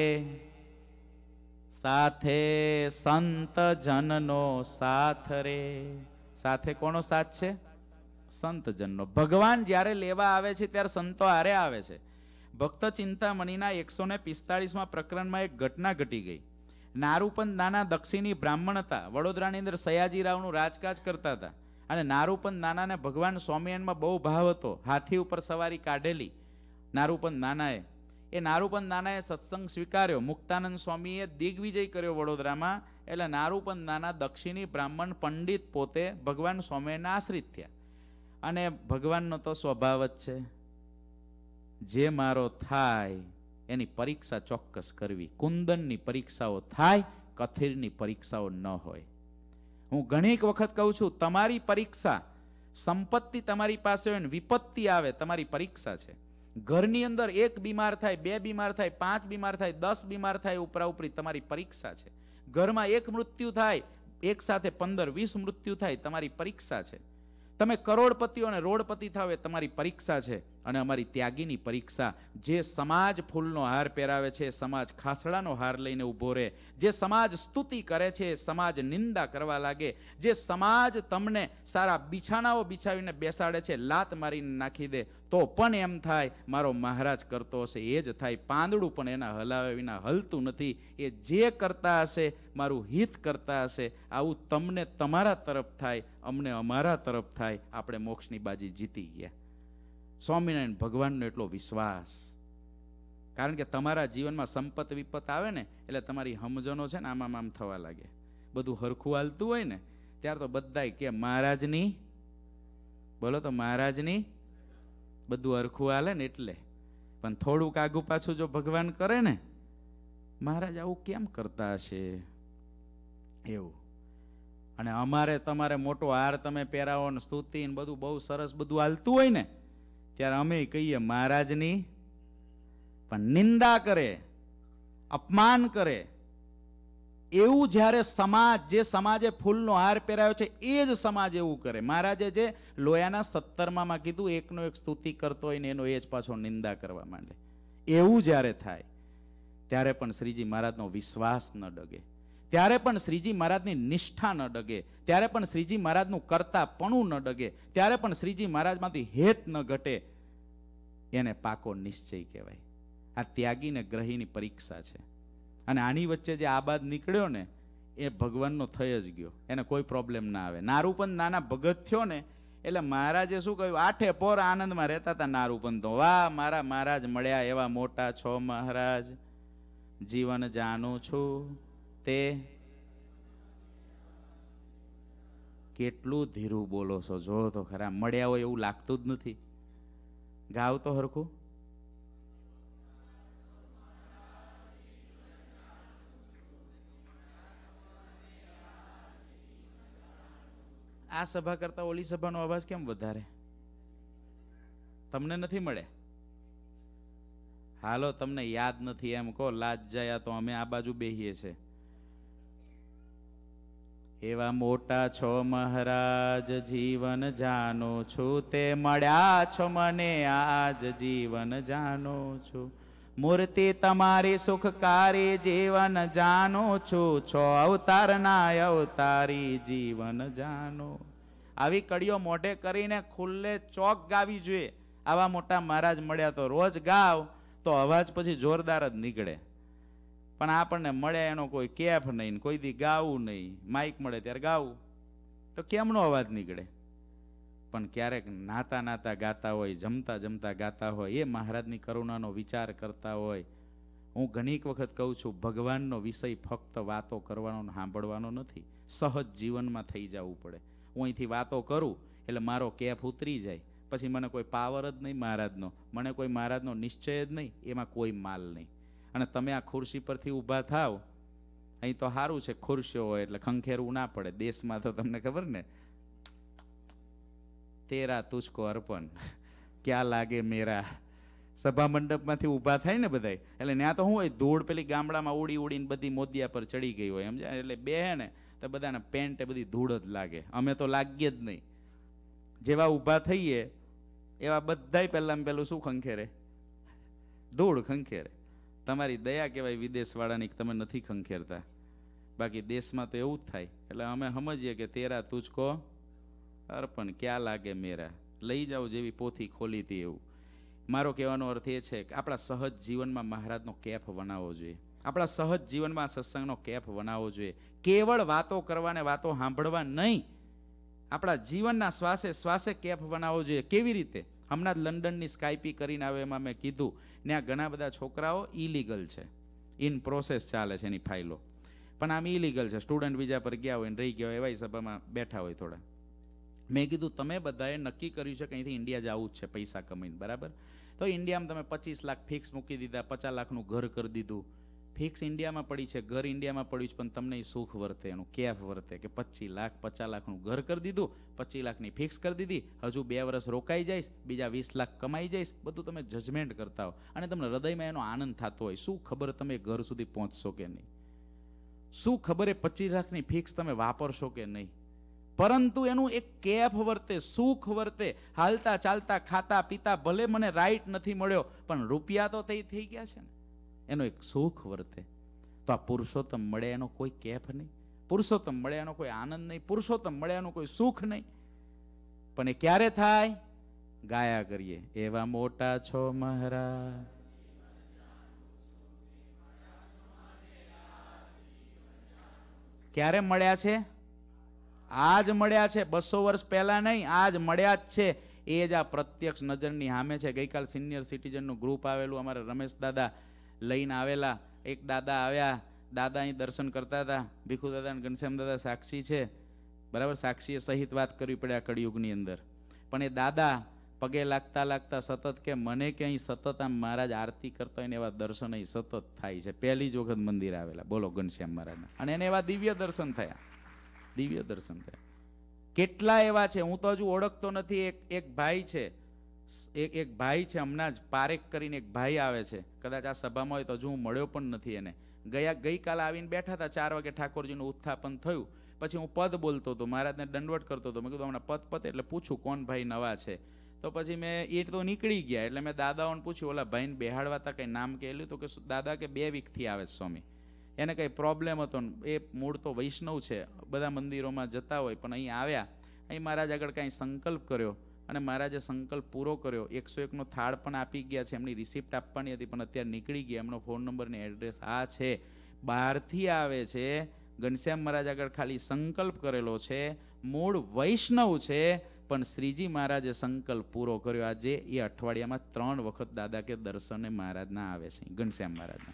સાથે સંત જનનો સાથ રે. સાથે કોનો સાથ છે? સંત જનનો. ભગવાન જ્યારે લેવા આવે છે ત્યારે સંતો હારે આવે છે. ભક્ત ચિંતામણીના 145માં પ્રકરણમાં એક ઘટના ઘટી ગઈ. નારૂપંત નાના દક્ષિણી બ્રાહ્મણ હતા. વડોદરાની અંદર સયાજીરાવનું રાજકાજ કરતા હતા અને નારૂપંત નાનાને ભગવાન સ્વામિનારાયણમાં બહુ ભાવ હતો. હાથી ઉપર સવારી કાઢેલી નારૂપંત નાનાએ. એ નારૂપંત નાનાએ સત્સંગ સ્વીકાર્યો. મુક્તાનંદ સ્વામીએ દિગ્વિજય કર્યો વડોદરામાં. એટલે નારૂપંત નાના દક્ષિણી બ્રાહ્મણ પંડિત પોતે ભગવાન સ્વામિનારાયણના આશ્રિત થયા. અને ભગવાનનો તો સ્વભાવ જ છે, જે મારો થાય એની પરીક્ષા ચોક્કસ કરવી. કુંદનની પરીક્ષાઓ થાય, કથિરની પરીક્ષાઓ ન હોય. હું ઘણીક વખત કહું છું, તમારી પરીક્ષા, સંપત્તિ તમારી પાસે હોય ને વિપત્તિ આવે, તમારી પરીક્ષા છે. ઘરની અંદર એક બીમાર થાય, 2 બીમાર થાય, 5 બીમાર થાય, 10 બીમાર થાય, ઉપરા ઉપરી તમારી પરીક્ષા છે. ઘરમાં એક મૃત્યુ થાય, એક સાથે 15-20 મૃત્યુ થાય, તમારી પરીક્ષા છે. તમે કરોડપતિઓ અને રોડપતિ થાવ, એ તમારી પરીક્ષા છે. અને અમારી ત્યાગીની પરીક્ષા, જે સમાજ ફૂલનો હાર પહેરાવે છે, સમાજ ખાસડાનો હાર લઈને ઊભો રહે, જે સમાજ સ્તુતિ કરે છે, સમાજ નિંદા કરવા લાગે, જે સમાજ તમને સારા બિછાનાઓ બિછાવીને બેસાડે છે, લાત મારીને નાખી દે તો પણ એમ થાય મારો મહારાજ કરતો હશે, એ જ થાય. પાંદડું પણ એના હલાવ્યા વિના હલતું નથી. એ જે કરતા હશે મારું હિત કરતા હશે. આવું તમને તમારા તરફ થાય, અમને અમારા તરફ થાય, આપણે મોક્ષની બાજી જીતી ગયા. સ્વામિનારાયણ ભગવાનનો એટલો વિશ્વાસ. કારણ કે તમારા જીવનમાં સંપત વિપત આવે ને એટલે તમારી સમજણો છે ને આમ થવા લાગે. બધું હરખું હાલતું હોય ને ત્યારે તો બધાય કે મહારાજની, બોલો તો મહારાજની, બધું હરખું હાલે ને એટલે. પણ થોડુંક આગુ પાછું જો ભગવાન કરે ને, મહારાજ આવું કેમ કરતા હશે એવું. અને અમારે તમારે મોટો હાર તમે પહેરાવો ને સ્તુતિ ને બધું બહુ સરસ બધું હાલતું હોય ને ત્યારે અમે કહીએ મહારાજની, પણ નિંદા કરે, અપમાન કરે. એવું જ્યારે સમાજ, જે સમાજે ફૂલનો હાર પહેરાવ્યો છે એ જ સમાજ એવું કરે. મહારાજે જે લોયાના 17માં કીધું, એકનો એક સ્તુતિ કરતો હોય ને એનો એ જ પાછો નિંદા કરવા માંડે. એવું જ્યારે થાય ત્યારે પણ શ્રીજી મહારાજનો વિશ્વાસ ન ડગે, ત્યારે પણ શ્રીજી મહારાજની નિષ્ઠા ન ડગે, ત્યારે પણ શ્રીજી મહારાજનું કરતાપણું ન ડગે, ત્યારે પણ શ્રીજી મહારાજમાંથી હેત ન ઘટે. એને પાકો નિશ્ચય કહેવાય. આ ત્યાગીને ગ્રહીની પરીક્ષા છે. અને આની વચ્ચે જે આબાદ નીકળ્યો ને એ ભગવાનનો થઈ જ ગયો, એને કોઈ પ્રોબ્લેમ ના આવે. નારૂપંત નાના ભગત થયો ને એટલે મહારાજે શું કહ્યું, 8 પોર આનંદમાં રહેતા હતા નારૂપંત તો. વાહ, મારા મહારાજ મળ્યા, એવા મોટા છો મહારાજ, જીવન જાણું છું તે. કેટલું ધીરું બોલો છો, જો તો ખરા. મળ્યા હોય એવું લાગતું જ નથી. ગાવ તો હરખું. આ સભા કરતા ઓલી સભાનો અવાજ કેમ વધારે? તમને નથી મળે? હાલો, તમને યાદ નથી એમ કહો, લાજ જાય તો અમે આ બાજુ બેહીએ છે. એવા મોટા છો મહારાજ, જીવન જાણું છું તે. મળ્યા છો મને આજ, જીવન જાણું છું. મૂર્તિ તમારી સુખકારી, જીવન જાણું છું. છો અવતારના અવતારી, જીવન જાણું. આવી કડીઓ મોઢે કરીને ખુલ્લે ચોક ગાવી જોઈએ. આવા મોટા મહારાજ મળ્યા તો રોજ ગાવ તો અવાજ પછી જોરદાર જ નીકળે. પણ આપણને મળે એનો કોઈ કેફ નહીં, કોઈ દી ગાવું નહીં. માઇક મળે ત્યારે ગાવું તો કેમનો અવાજ નીકળે? પણ ક્યારેક નાતા નાતા ગાતા હોય, જમતા જમતા ગાતા હોય, એ મહારાજની કરુણાનો વિચાર કરતા હોય. હું ઘણીક વખત કહું છું, ભગવાનનો વિષય ફક્ત વાતો કરવાનો સાંભળવાનો નથી, સહજ જીવનમાં થઈ જવું પડે. હું અહીંથી વાતો કરું એટલે મારો કેફ ઉતરી જાય, પછી મને કોઈ પાવર જ નહીં મહારાજનો, મને કોઈ મહારાજનો નિશ્ચય જ નહીં, એમાં કોઈ માલ નહીં. અને તમે આ ખુરશી પરથી ઊભા થાવ, અહીં તો સારું છે ખુરશીઓ હોય એટલે ખંખેરવું ના પડે. દેશમાં તો તમને ખબર ને, તેરા તુજકો અર્પણ, ક્યાં લાગે મેરા. સભા મંડપમાંથી ઊભા થાય ને બધા, એટલે ત્યાં તો શું હોય, ધૂળ પેલી ગામડામાં ઉડી ઉડીને બધી મોદિયા પર ચડી ગઈ હોય, સમજાય? એટલે બે હે ને તો બધાના પેન્ટ બધી ધૂળ જ લાગે. અમે તો લાગીએ જ નહીં. જેવા ઊભા થઈએ એવા બધાય પહેલાં પેલું શું ખંખેરે? ધૂળ ખંખેરે. તમારી દયા કહેવાય વિદેશવાળાની, તમે નથી ખંખેરતા. બાકી દેશમાં તો એવું જ થાય. એટલે અમે સમજીએ કે તેરા તુજકો અર્પણ, ક્યાં લાગે મેરા. લઈ જાઓ જેવી પોથી ખોલી હતી એવું. મારો કહેવાનો અર્થ એ છે કે આપણા સહજ જીવનમાં મહારાજનો કેફ બનાવવો જોઈએ. આપણા સહજ જીવનમાં સત્સંગનો કેફ બનાવવો જોઈએ. કેવળ વાતો કરવાને વાતો સાંભળવા નહીં, આપણા જીવનના શ્વાસે શ્વાસે કેફ બનાવવો જોઈએ. કેવી રીતે? હમણાં જ લંડનની સ્કાઈપી કરીને આવે એમાં મેં કીધું, ત્યાં ઘણા બધા છોકરાઓ ઇલીગલ છે, ઇન પ્રોસેસ ચાલે છે એની ફાઇલો, પણ આમ ઇલીગલ છે, સ્ટુડન્ટ વિઝા પર ગયા હોય ને રહી ગયા હોય, એવા સભામાં બેઠા હોય થોડા. મેં કીધું તમે બધાએ નક્કી કર્યું છે કે અહીંથી ઇન્ડિયા જવું જ છે પૈસા કમાઈને, બરાબર? તો ઇન્ડિયામાં તમે 25 લાખ ફિક્સ મૂકી દીધા, 50 લાખનું ઘર કરી દીધું. ફિક્સ ઇન્ડિયામાં પડી છે, ઘર ઇન્ડિયામાં પડ્યું છે, પણ તમને એ સુખ વર્તે, એનું કેફ વર્તે કે 25 લાખ 50 લાખનું ઘર કરી દીધું, 25 લાખની ફિક્સ કરી દીધી, હજુ 2 વર્ષ રોકાઈ જઈશ, બીજા 20 લાખ કમાઈ જઈશ, બધું તમે જજમેન્ટ કરતા હો અને તમને હૃદયમાં એનો આનંદ થતો હોય. શું ખબર તમે ઘર સુધી પહોંચશો કે નહીં, શું ખબર એ 25 લાખની ફિક્સ તમે વાપરશો કે નહીં, પરંતુ એનું એક કેફ વર્તે, સુખ વર્તે. હાલતા ચાલતા ખાતા પીતા ભલે મને રાઈટ નથી મળ્યો, પણ રૂપિયા તો થઈ ગયા છે ને, એનો એક સુખ વર્તે. તો આ પુરુષોત્તમ મળે એનો કોઈ કેફ નહીં, પુરુષોત્તમ મળે એનો કોઈ આનંદ નહીં, પુરુષોત્તમ મળે એનું કોઈ સુખ નહીં. પણ એ ક્યારે થાય? ગાયા કરીએ, એવા મોટા છો મહારાજ. ક્યારે મળ્યા છે? આજ મળ્યા છે, 200 વર્ષ પહેલા નહીં, આજ મળ્યા જ છે. એ જ આ પ્રત્યક્ષ નજરની સામે છે. ગઈકાલ સિનિયર સિટીઝનનું ગ્રુપ આવેલું, અમારા રમેશ દાદા લઈને આવેલા. એક દાદા આવ્યા, દાદા અહીં દર્શન કરતા હતા, ભીખુ દાદા અને ઘનશ્યામ દાદા સાક્ષી છે, બરાબર? સાક્ષીએ સહિત વાત કરવી પડે આ કળિયુગની અંદર. પણ એ દાદા પગે લાગતા લાગતા સતત કે મને કે અહીં સતત આમ મહારાજ આરતી કરતા હોય ને એવા દર્શન અહીં સતત થાય છે. પહેલી જ વખત મંદિર આવેલા, બોલો, ઘનશ્યામ મહારાજના, અને એને એવા દિવ્ય દર્શન થયા, દિવ્ય દર્શન થયા. કેટલા એવા છે, હું તો હજુ ઓળખતો નથી. એક ભાઈ છે, એક ભાઈ છે, હમણાં જ પારેખ કરીને એક ભાઈ આવે છે, કદાચ આ સભામાં હોય તો હજુ હું મળ્યો પણ નથી એને. ગઈકાલે આવીને બેઠા હતા, 4 વાગે ઠાકોરજીનું ઉત્થાપન થયું, પછી હું પદ બોલતો હતો, મહારાજને દંડવટ કરતો હતો. મેં કીધું હમણાં પદ પતે એટલે પૂછું કોણ ભાઈ નવા છે. તો પછી મેં એ તો નીકળી ગયા, એટલે મેં દાદાઓને પૂછ્યું, ઓલા ભાઈને બેહાડવા હતા, કંઈ નામ કહેલું? તો કે દાદા કે 2 વીકથી આવે છે સ્વામી, એને કંઈ પ્રોબ્લેમ હતો ને, એ મૂળ તો વૈષ્ણવ છે, બધા મંદિરોમાં જતા હોય, પણ અહીં આવ્યા, અહીં મહારાજ આગળ કાંઈ સંકલ્પ કર્યો અને મહારાજે સંકલ્પ પૂરો કર્યો. 101નો થાળ પણ આપી ગયા છે, એમની રિસિપ્ટ આપવાની હતી પણ અત્યારે નીકળી ગયા. એમનો ફોન નંબર ને એડ્રેસ આ છે. બહારથી આવે છે, ઘનશ્યામ મહારાજ આગળ ખાલી સંકલ્પ કરેલો છે, મૂળ વૈષ્ણવ છે, પણ શ્રીજી મહારાજે સંકલ્પ પૂરો કર્યો. આજે એ અઠવાડિયામાં 3 વખત દાદા કે દર્શને મહારાજના આવે છે, ઘનશ્યામ મહારાજના.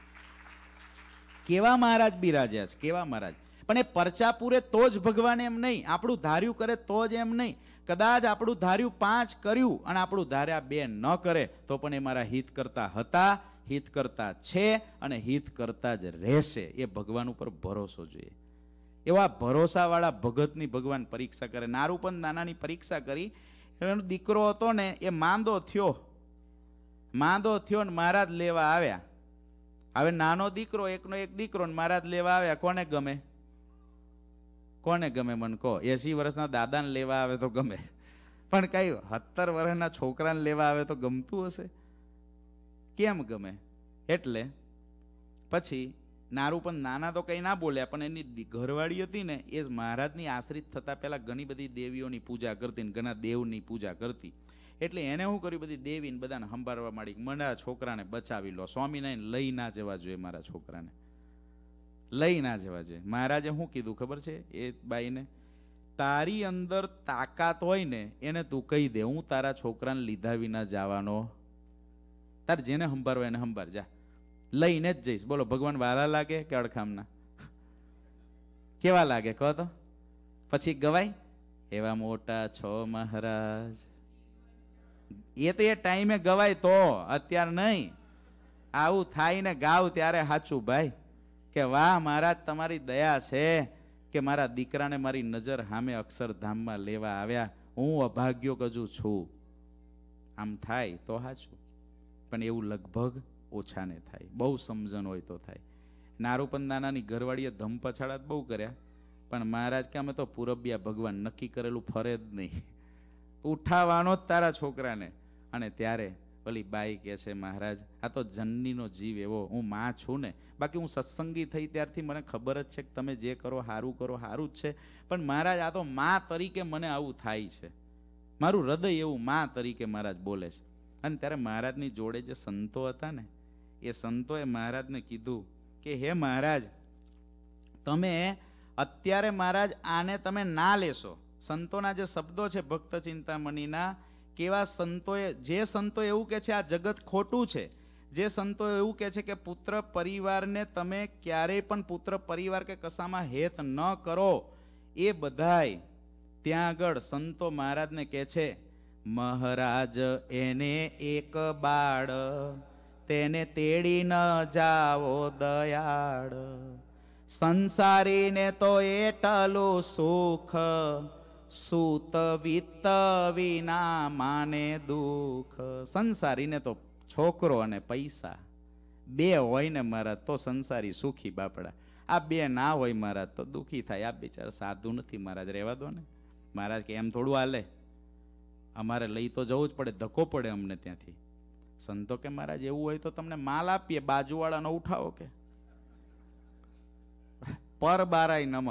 કેવા મહારાજ બિરાજ્યા છે, કેવા મહારાજ! પણ એ પરચા પૂરે તો જ ભગવાન એમ નહીં, આપણું ધાર્યું કરે તો જ એમ નહીં. કદાચ આપણું ધાર્યું 5 કર્યું અને આપણું ધાર્યા 2 ન કરે તો પણ એ મારા હિત કરતા હતા, હિત કરતા છે અને હિત કરતા જ રહેશે. એ ભગવાન ઉપર ભરોસો જોઈએ. એવા ભરોસાવાળા ભગતની ભગવાન પરીક્ષા કરે. નારૂપંત નાનાની પરીક્ષા કરી. એનો દીકરો હતો ને, એ માંદો થયો ને મહારાજ લેવા આવ્યા. હવે નાનો દીકરો, એકનો એક દીકરો ને મહારાજ લેવા આવ્યા, કોને ગમે? કોને ગમે મને કહો? 80 વર્ષના દાદાને લેવા આવે તો ગમે, પણ કઈ 70 વર્ષના છોકરાને લેવા આવે તો ગમતું હશે? કેમ ગમે? એટલે પછી નારું પણ નાના તો કંઈ ના બોલ્યા, પણ એની ઘરવાળી હતી ને, એ મહારાજની આશ્રિત થતા પહેલા ઘણી બધી દેવીઓની પૂજા કરતી ને ઘણા દેવની પૂજા કરતી. એટલે એને શું કર્યું, બધી દેવીને બધાને સંભાળવા માંડી. મને આ છોકરાને બચાવી લો, સ્વામિનારાયણ લઈ ના જવા જોઈએ, મારા છોકરાને લઈ ના જવા જોઈએ. મહારાજે શું કીધું ખબર છે એ બાઈને? તારી અંદર તાકાત હોય ને એને તું કહી દે, હું તારા છોકરાને લીધા વિના જવાનો. તાર જેને સંભાળવા એને સંભાળ, જા, લઈને જ જઈશ. બોલો, ભગવાન વાલા લાગે કે અડખામના? કેવા લાગે કહો તો? પછી ગવાય, એવા મોટા છો મહારાજ. એ તો એ ટાઈમે ગવાય તો, અત્યારે નહીં. આવું થાય ને ગાવ ત્યારે સાચું ભાઈ, કે વાહ મહારાજ તમારી દયા છે કે મારા દીકરાને મારી નજર સામે અક્ષરધામમાં લેવા આવ્યા, હું અભાગ્યો કજુ છું. આમ થાય તો સાચું, પણ એવું લગભગ ઓછાને થાય. બહુ સમજણ હોય તો થાય. નારૂપંત નાનાની ઘરવાળીએ ધમ પછાડા બહુ કર્યા, પણ મહારાજ કે અમે તો પૂરબિયા ભગવાન, નક્કી કરેલું ફરે જ નહીં, ઉઠાવવાનો જ તારા છોકરાને. અને ત્યારે ઓલી બાઈ કહે છે, મહારાજ આ તો જનનીનો જીવ એવો, હું માં છું ને, બાકી હું સત્સંગી થઈ ત્યારથી મને ખબર જ છે કે તમે જે કરો સારું કરો, સારું જ છે, પણ મહારાજ આ તો માં તરીકે મને આવું થાય છે. મારું હૃદય એવું માં તરીકે મહારાજ બોલે છે. અને ત્યારે મહારાજની જોડે જે સંતો હતા ને, એ સંતોએ મહારાજને કીધું કે હે મહારાજ, તમે અત્યારે મહારાજ આને તમે ના લેશો. સંતોના જે શબ્દો છે ભક્ત ચિંતામણીના, કેવા સંતોએ, જે સંતો એવું કે છે આ જગત ખોટું છે, જે સંતો એવું કે છે કે પુત્ર પરિવારને તમે ક્યારેય પણ પુત્ર પરિવાર કે કશામાં હેત ન કરો, એ બધાય ત્યાં આગળ સંતો મહારાજને કહે છે, મહારાજ એને એક બાળ, તેને તેડી ન જાવો દયાળ, સંસારીને તો એટલું સુખ, સૂત વિત્ત વિના માને દુઃખ. સંસારીને તો છોકરો અને પૈસા બે હોય ને મહારાજ તો સંસારી સુખી બાપડા, આ બે ના હોય મહારાજ તો દુઃખી થાય. આ બિચારા સાધુ નથી મહારાજ, રહેવા દો ને. મહારાજ કે એમ થોડું હાલે, અમારે લઈ તો જવું જ પડે, ધક્કો પડે અમને ત્યાંથી. સંતો કે મહારાજ એવું હોય તો તમને માલ આપીએ, બાજુવાળાનો ઉઠાવો કે પર બારાય નમ,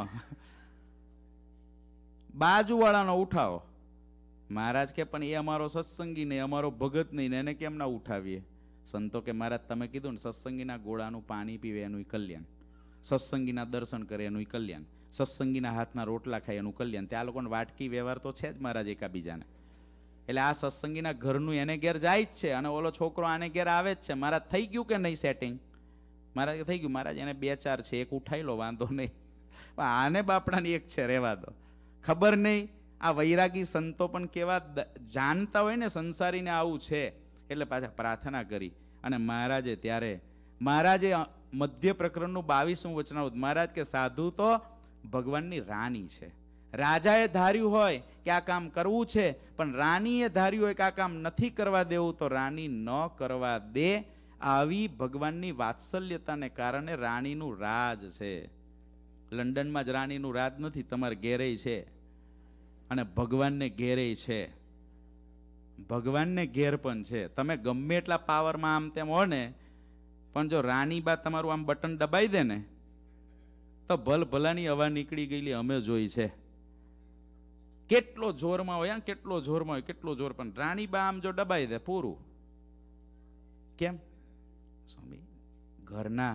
બાજુવાળાનો ઉઠાવો. મહારાજ કે પણ એ અમારો સત્સંગી નહીં, અમારો ભગત નહીં, એને કેમ ના ઉઠાવીએ? સંતો કે મહારાજ તમે કીધું ને, સત્સંગીના ગોળાનું પાણી પીવે એનું કલ્યાણ, સત્સંગીના દર્શન કરે એનું કલ્યાણ, સત્સંગીના હાથના રોટલા ખાય એનું કલ્યાણ. ત્યાં લોકોને વાટકી વ્યવહાર તો છે જ મહારાજ એકાબીજાને. એટલે આ સત્સંગીના ઘરનું એને ઘેર જાય જ છે, અને ઓલો છોકરો આને ઘેર આવે જ છે. મહારાજ થઈ ગયું કે નહીં સેટિંગ? મહારાજ થઈ ગયું. મહારાજ એને 2-4 છે, એક ઉઠાઈ લો, વાંધો નહીં. આને બાપડાની એક છે, રહેવા દો. ખબર નહીં આ વૈરાગી સંતો પણ કેવા જાણતા હોય ને સંસારીને આવું છે, એટલે પાછા પ્રાર્થના કરી. અને મહારાજે ત્યારે મધ્ય પ્રકરણનું 22મું વચનામૃત, મહારાજ કે સાધુ તો ભગવાનની રાણી છે. રાજાએ ધાર્યું હોય કે આ કામ કરવું છે, પણ રાણીએ ધાર્યું હોય કે આ કામ નથી કરવા દેવું, તો રાણી ન કરવા દે. આવી ભગવાનની વાત્સલ્યતાને કારણે રાણીનું રાજ છે. લંડનમાં જ રાણીનું રાજ નથી, તમારે ઘેરેય છે, અને ભગવાનને ઘેરેય છે. ભગવાનને ઘેર પણ છે. તમે ગમે એટલા પાવરમાં આમ તેમ હો ને, પણ જો રાણી બા તમારું આમ બટન દબાઈ દે ને, તો ભલ ભલાની હવા નીકળી ગયેલી અમે જોઈ છે. કેટલો જોરમાં હોય, કેટલો જોરમાં હોય, કેટલો જોર, પણ રાણી બા આમ જો દબાઈ દે પૂરું. કેમ સ્વામી? ઘરના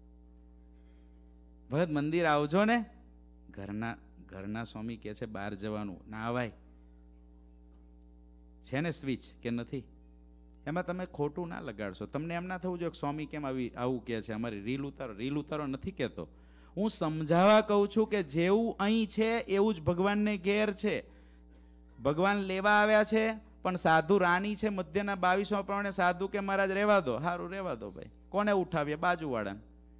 ભગત મંદિર આવજો ને, ઘરના સ્વામી કે છે બહાર જવાનું ના અવાય છે ને, સ્વિચ કે નથી? એમાં તમે ખોટું ના લગાડશો. તમને એમ ના થવું જોઈએ કે સ્વામી કેમ આવું કે છે, અમારી રીલ ઉતારો. રીલ ઉતારો નથી કહેતો હું, સમજાવવા કહું છું કે જેવું અહીં છે એવું જ ભગવાનને ઘેર છે. ભગવાન લેવા આવ્યા છે, પણ સાધુ રાણી છે. મધ્યના 22મા પ્રમાણે સાધુ કે મહારાજ રહેવા દો, સારું રહેવા દો ભાઈ, કોને ઉઠાવીએ? બાજુવાળાને.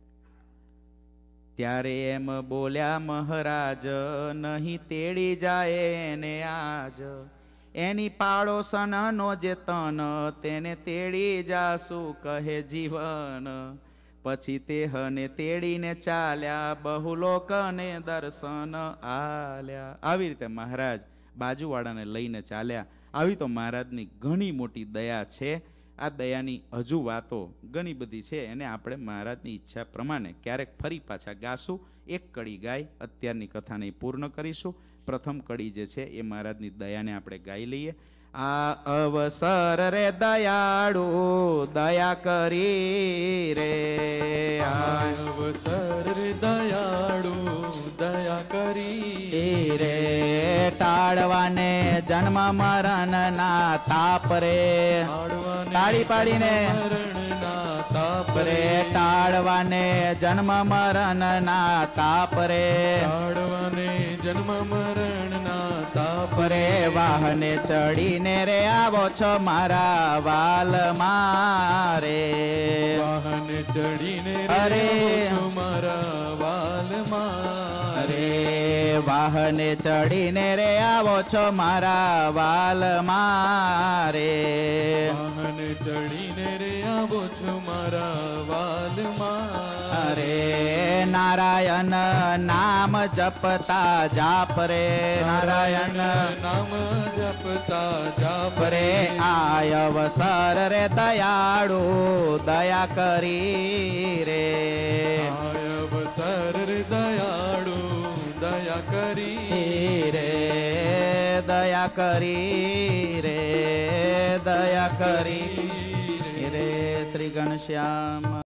ત્યારે એમ બોલ્યા મહારાજ, નહીં તેડી જાય ને આજ, એની પાડોશનનો જે તન, તેને તેડી જાસુ કહે જીવન. પછી તે હને તેડીને ચાલ્યા, બહુ લોકને દર્શન આલ્યા. આવી રીતે મહારાજ બાજુવાળાને લઈને ચાલ્યા. આવી તો મહારાજની ઘણી મોટી દયા છે. આ દયાની હજુ વાતો ઘણી બધી છે, એને આપણે મહારાજની ઈચ્છા પ્રમાણે ક્યારેક ફરી પાછા ગાશું. એક કડી ગાય અત્યારની કથાને પૂર્ણ કરીશું. પ્રથમ કડી જે છે એ મહારાજની દયાને આપણે ગાઈ લઈએ. આ અવસર રે દયાળુ દયા કરી રે, આ અવસર રે દયાળુ દયા કરી રે, ટાળવાને જન્મ મરણ ના તાપ રે, તાળી પાડીને તાપ રે, ટાળવાને જન્મ મરણ ના તાપ રે, ટાળવાને જન્મ મરણ ના તાપ રે, વાહને ચડીને રે આવો છો મારા વાલ મારે, વાહને ચડીને અરે મારા વાલ મારે, વાહને ચડીને રે આવો છો મારા વાલ મારે, વાહને ચડીને રે આવો છો મારા વાલ મારે, નારાયણ નામ જપતા જાપ રે, નારાયણ નામ જપતા જાપ રે, આય અવસર રે દયાળુ દયા કરી રે, આય અવસર રે દયાળુ દયા કરી રે, દયા કરી રે, દયા કરી રે શ્રી ઘનશ્યામ